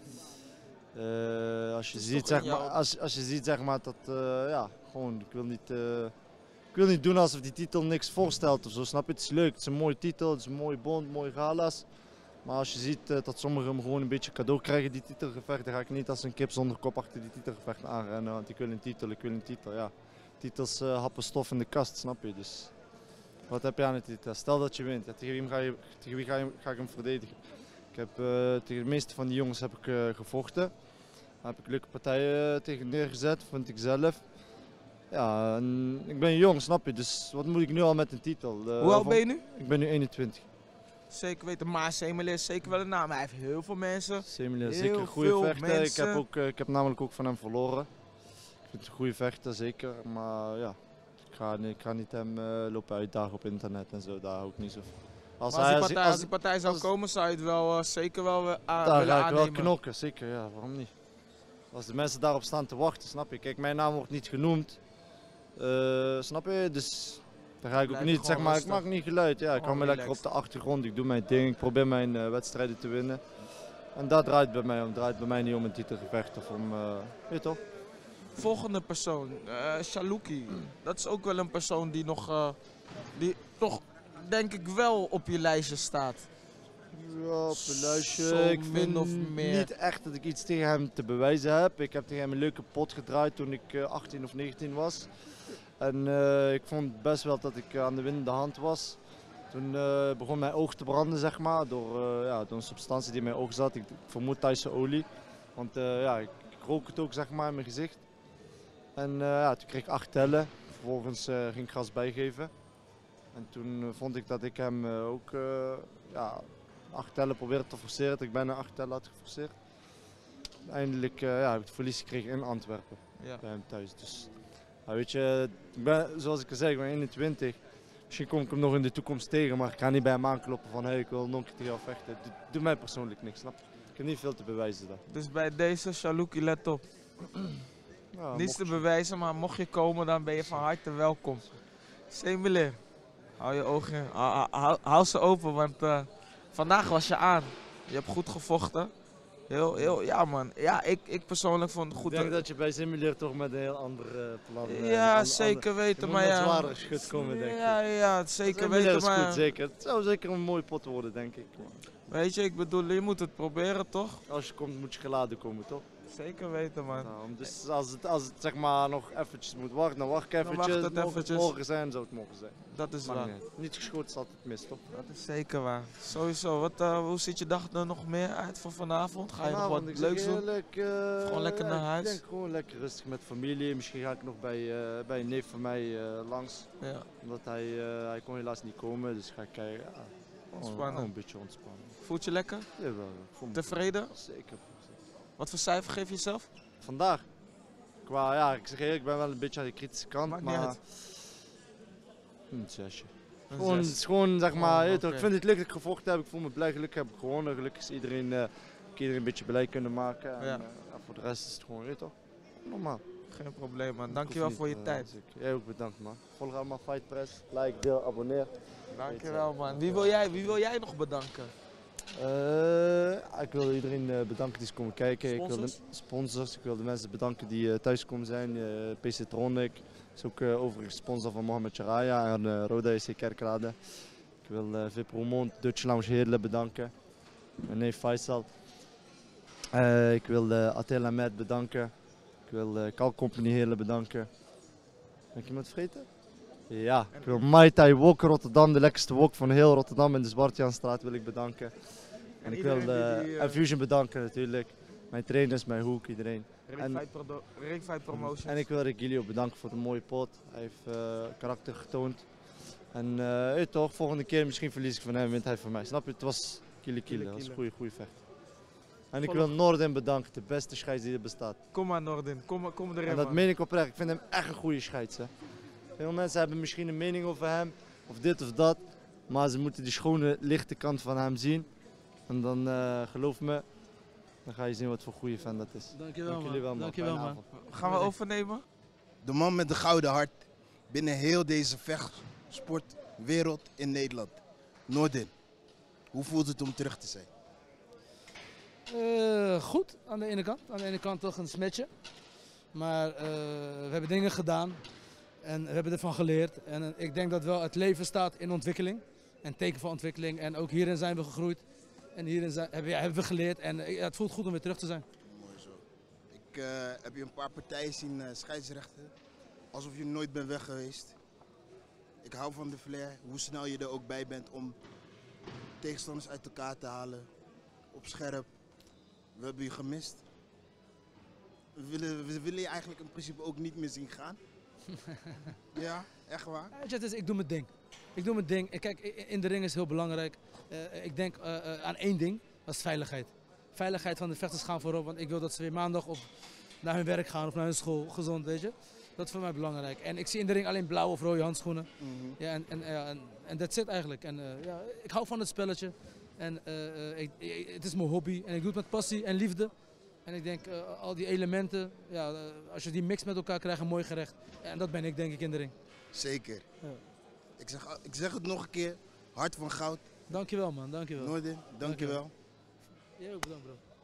Uh, als, je ziet, zeg maar, als, als je ziet zeg maar dat, uh, ja, gewoon, ik wil, niet, uh, ik wil niet doen alsof die titel niks voorstelt of zo, snap je? Het is leuk, het is een mooie titel, het is een mooie bond, mooie gala's. Maar als je ziet uh, dat sommigen hem gewoon een beetje cadeau krijgen, die titelgevecht, dan ga ik niet als een kip zonder kop achter die titelgevecht aanrennen, want ik wil een titel, ik wil een titel, ja. Titels uh, happen stof in de kast, snap je? Dus wat heb je aan het titel? Stel dat je wint, ja, tegen wie, ga, je, tegen wie ga, je, ga ik hem verdedigen? Ik heb uh, tegen de meeste van die jongens heb ik uh, gevochten. Daar heb ik leuke partijen tegen neergezet, vind ik zelf. Ja, en ik ben jong, snap je, dus wat moet ik nu al met een titel? Uh, Hoe oud van, ben je nu? Ik ben nu eenentwintig. Zeker weten, maar Semele is zeker wel een naam. Hij heeft heel veel mensen. Semele is heel zeker een goede veel vechter. mensen. Ik heb, ook, uh, ik heb namelijk ook van hem verloren. Ik vind het een goede vechter, zeker. Maar ja, ik ga, ik ga niet hem uh, lopen uitdagen op internet en zo, daar hou ik niet zo van. Als, als, die partij, als, als die partij zou als, komen, zou je het wel uh, zeker wel uh, aan, daar willen ga ik aannemen. wel knokken, zeker, ja, waarom niet? Als de mensen daarop staan te wachten, snap je? Kijk, mijn naam wordt niet genoemd, uh, snap je? Dus daar ga ik ook niet, zeg maar, rustig. Ik maak niet geluid. Ja, ik hou me lekker op de achtergrond, ik doe mijn ding, ik probeer mijn uh, wedstrijden te winnen. En dat draait bij mij om, draait bij mij niet om een titelgevecht of om, uh, weet je toch? Volgende persoon, uh, Chaluki. Dat is ook wel een persoon die nog, uh, die toch denk ik wel op je lijstje staat. Ja, op een lijstje. Zo ik min vind of meer. niet echt dat ik iets tegen hem te bewijzen heb. Ik heb tegen hem een leuke pot gedraaid toen ik uh, achttien of negentien was. En uh, ik vond best wel dat ik uh, aan de winnende hand was. Toen uh, begon mijn oog te branden, zeg maar, door, uh, ja, door een substantie die in mijn oog zat. Ik, ik vermoed Thaise olie. Want uh, ja, ik, rook het ook zeg maar in mijn gezicht. En uh, ja, toen kreeg ik acht tellen. Vervolgens uh, ging ik gas bijgeven. En toen uh, vond ik dat ik hem uh, ook uh, ja, acht tellen probeerde te forceren. Dat ik bijna acht tellen had geforceerd. Eindelijk uh, ja, heb ik het verlies gekregen in Antwerpen. Ja. Bij hem thuis. Dus, ja, weet je, ik ben, zoals ik al zei, ik ben eenentwintig. Misschien kom ik hem nog in de toekomst tegen, maar ik ga niet bij hem aankloppen van hey, ik wil nog een keer tegen jou vechten. Doe, doe mij persoonlijk niks, snap je? Ik heb niet veel te bewijzen dan. Dus bij deze, Chalouki, let op. Ja, Niets te je... bewijzen, maar mocht je komen, dan ben je van harte welkom. Semele, hou je ogen, hou, hou, hou ze open, want uh, vandaag was je aan. Je hebt goed gevochten. Heel, heel, ja man. Ja, ik, ik persoonlijk vond het goed. Ik denk dat je bij Simuleer toch met een heel ander uh, plan... Uh, ja, an, zeker an, weten, je maar moet ja... met zwaardere schut komen, denk ik. Ja, ja, zeker Simuleer weten, is maar... goed, zeker. Het zou zeker een mooie pot worden, denk ik. Weet je, ik bedoel, je moet het proberen, toch? Als je komt, moet je geladen komen, toch? Zeker weten, man. Nou, dus als het, als het zeg maar nog eventjes moet wachten, dan wacht ik eventjes. Dan wacht het mogen eventjes. Het morgen zijn, zou het morgen zijn. Dat is Maakt waar. Niet, niet geschoten is altijd mis, toch? Dat is zeker waar. Sowieso. Wat, uh, hoe ziet je dag er nog meer uit voor vanavond? Ga je nog wat ik leuks zeg doen? eerlijk, uh, Gewoon lekker ja, naar huis? Ik denk gewoon lekker rustig met familie. Misschien ga ik nog bij, uh, bij een neef van mij uh, langs. Ja. Omdat hij, uh, hij kon helaas niet komen, dus ga ik kijken. Ja, Ontspannen. Oh, een beetje ontspannen. Voelt je lekker? Jawel. Ik voel me Tevreden? Zeker. Wat voor cijfer geef je jezelf? Vandaag? Qua, ja, ik zeg eerlijk, ik ben wel een beetje aan de kritische kant, Maakt niet maar... uit. Een zesje. Een Gewoon, zes. het is gewoon, zeg maar, Oh, je weet toch, oké. ik vind het leuk dat ik gevochten heb, ik voel me blij, gelukkig heb ik gewonnen, gelukkig is iedereen, uh, ik iedereen een beetje blij kunnen maken. En, Ja. uh, ja, voor de rest is het gewoon, je weet toch, normaal. Geen probleem, man. Dankjewel voor je uh, tijd. Zeker. Jij ook bedankt, man. Volg allemaal Fight Press, like, deel, abonneer. Dankjewel, man. Wie wil jij, wie wil jij nog bedanken? Uh, ik wil iedereen uh, bedanken die is komen kijken. Ik wil Sponsors? de sponsors, ik wil de mensen bedanken die uh, thuis komen zijn. Uh, P C Tronic is ook uh, overigens sponsor van Mohamed Charaya en uh, Roda E C Kerkrade. Ik wil uh, V I P Roermond, Dutch Lounge Heerlen bedanken. Mijn neef Faisal. Uh, ik wil uh, Attila Med bedanken. Ik wil uh, Kalk Company Heerlen bedanken. Ben ik iemand vergeten? Ja, ik wil Mai Tai Wok Rotterdam, de lekkerste wok van heel Rotterdam in de Zwartjanstraat wil ik bedanken. En, ik wil iedereen uh, die, die, uh, en Fusion bedanken natuurlijk. Mijn trainers, mijn hoek, iedereen. En, Ringfight Prodo- Ringfight Promotions. en ik wil Regilio bedanken voor de mooie pot. Hij heeft uh, karakter getoond. En uh, hey, toch, volgende keer misschien verlies ik van hem, wint hij van mij. Snap je? Het was kille kille, dat was een goede, goede vecht. En ik wil Norden bedanken, de beste scheids die er bestaat. Kom maar Nordin, kom, maar- kom erin, En dat man. meen ik oprecht, ik vind hem echt een goede scheids. Hè. Veel mensen hebben misschien een mening over hem, of dit of dat. Maar ze moeten die schone, lichte kant van hem zien. En dan, uh, geloof me, dan ga je zien wat voor goede fan dat is. Dankjewel, Dank jullie wel, man. Dankjewel, Fijne man. avond. Gaan we overnemen? De man met de gouden hart binnen heel deze vechtsportwereld in Nederland. Nordin, hoe voelt het om terug te zijn? Uh, goed, aan de ene kant. Aan de ene kant toch een smetje. Maar uh, we hebben dingen gedaan en we hebben ervan geleerd. En uh, ik denk dat wel het leven staat in ontwikkeling. En teken van ontwikkeling. En ook hierin zijn we gegroeid. En hierin zijn, hebben, ja, hebben we geleerd. En uh, ja, het voelt goed om weer terug te zijn. Mooi zo. Ik uh, heb je een paar partijen zien uh, scheidsrechten. Alsof je nooit bent weg geweest. Ik hou van de flair, hoe snel je er ook bij bent om tegenstanders uit elkaar te halen. Op scherp. We hebben je gemist. We willen, we willen je eigenlijk in principe ook niet meer zien gaan. Ja, echt waar. Ja, het is, ik doe mijn ding. Ik doe mijn ding. Kijk, in de ring is heel belangrijk. Uh, ik denk uh, uh, aan één ding, dat is veiligheid. Veiligheid van de vechters gaan voorop, want ik wil dat ze weer maandag of naar hun werk gaan of naar hun school, gezond, weet je. Dat is voor mij belangrijk. En ik zie in de ring alleen blauwe of rode handschoenen. Mm-hmm. Ja, en, en, uh, en, en dat zit eigenlijk. En, uh, ja, ik hou van het spelletje. En uh, uh, ik, ik, het is mijn hobby en ik doe het met passie en liefde. En ik denk, uh, al die elementen, ja, uh, als je die mix met elkaar krijgt, een mooi gerecht. Ja, en dat ben ik denk ik in de ring. Zeker. Ja. Ik, zeg, ik zeg het nog een keer, hart van goud. Dankjewel man, dankjewel. Nordin, dankjewel. Jij ook bedankt bro.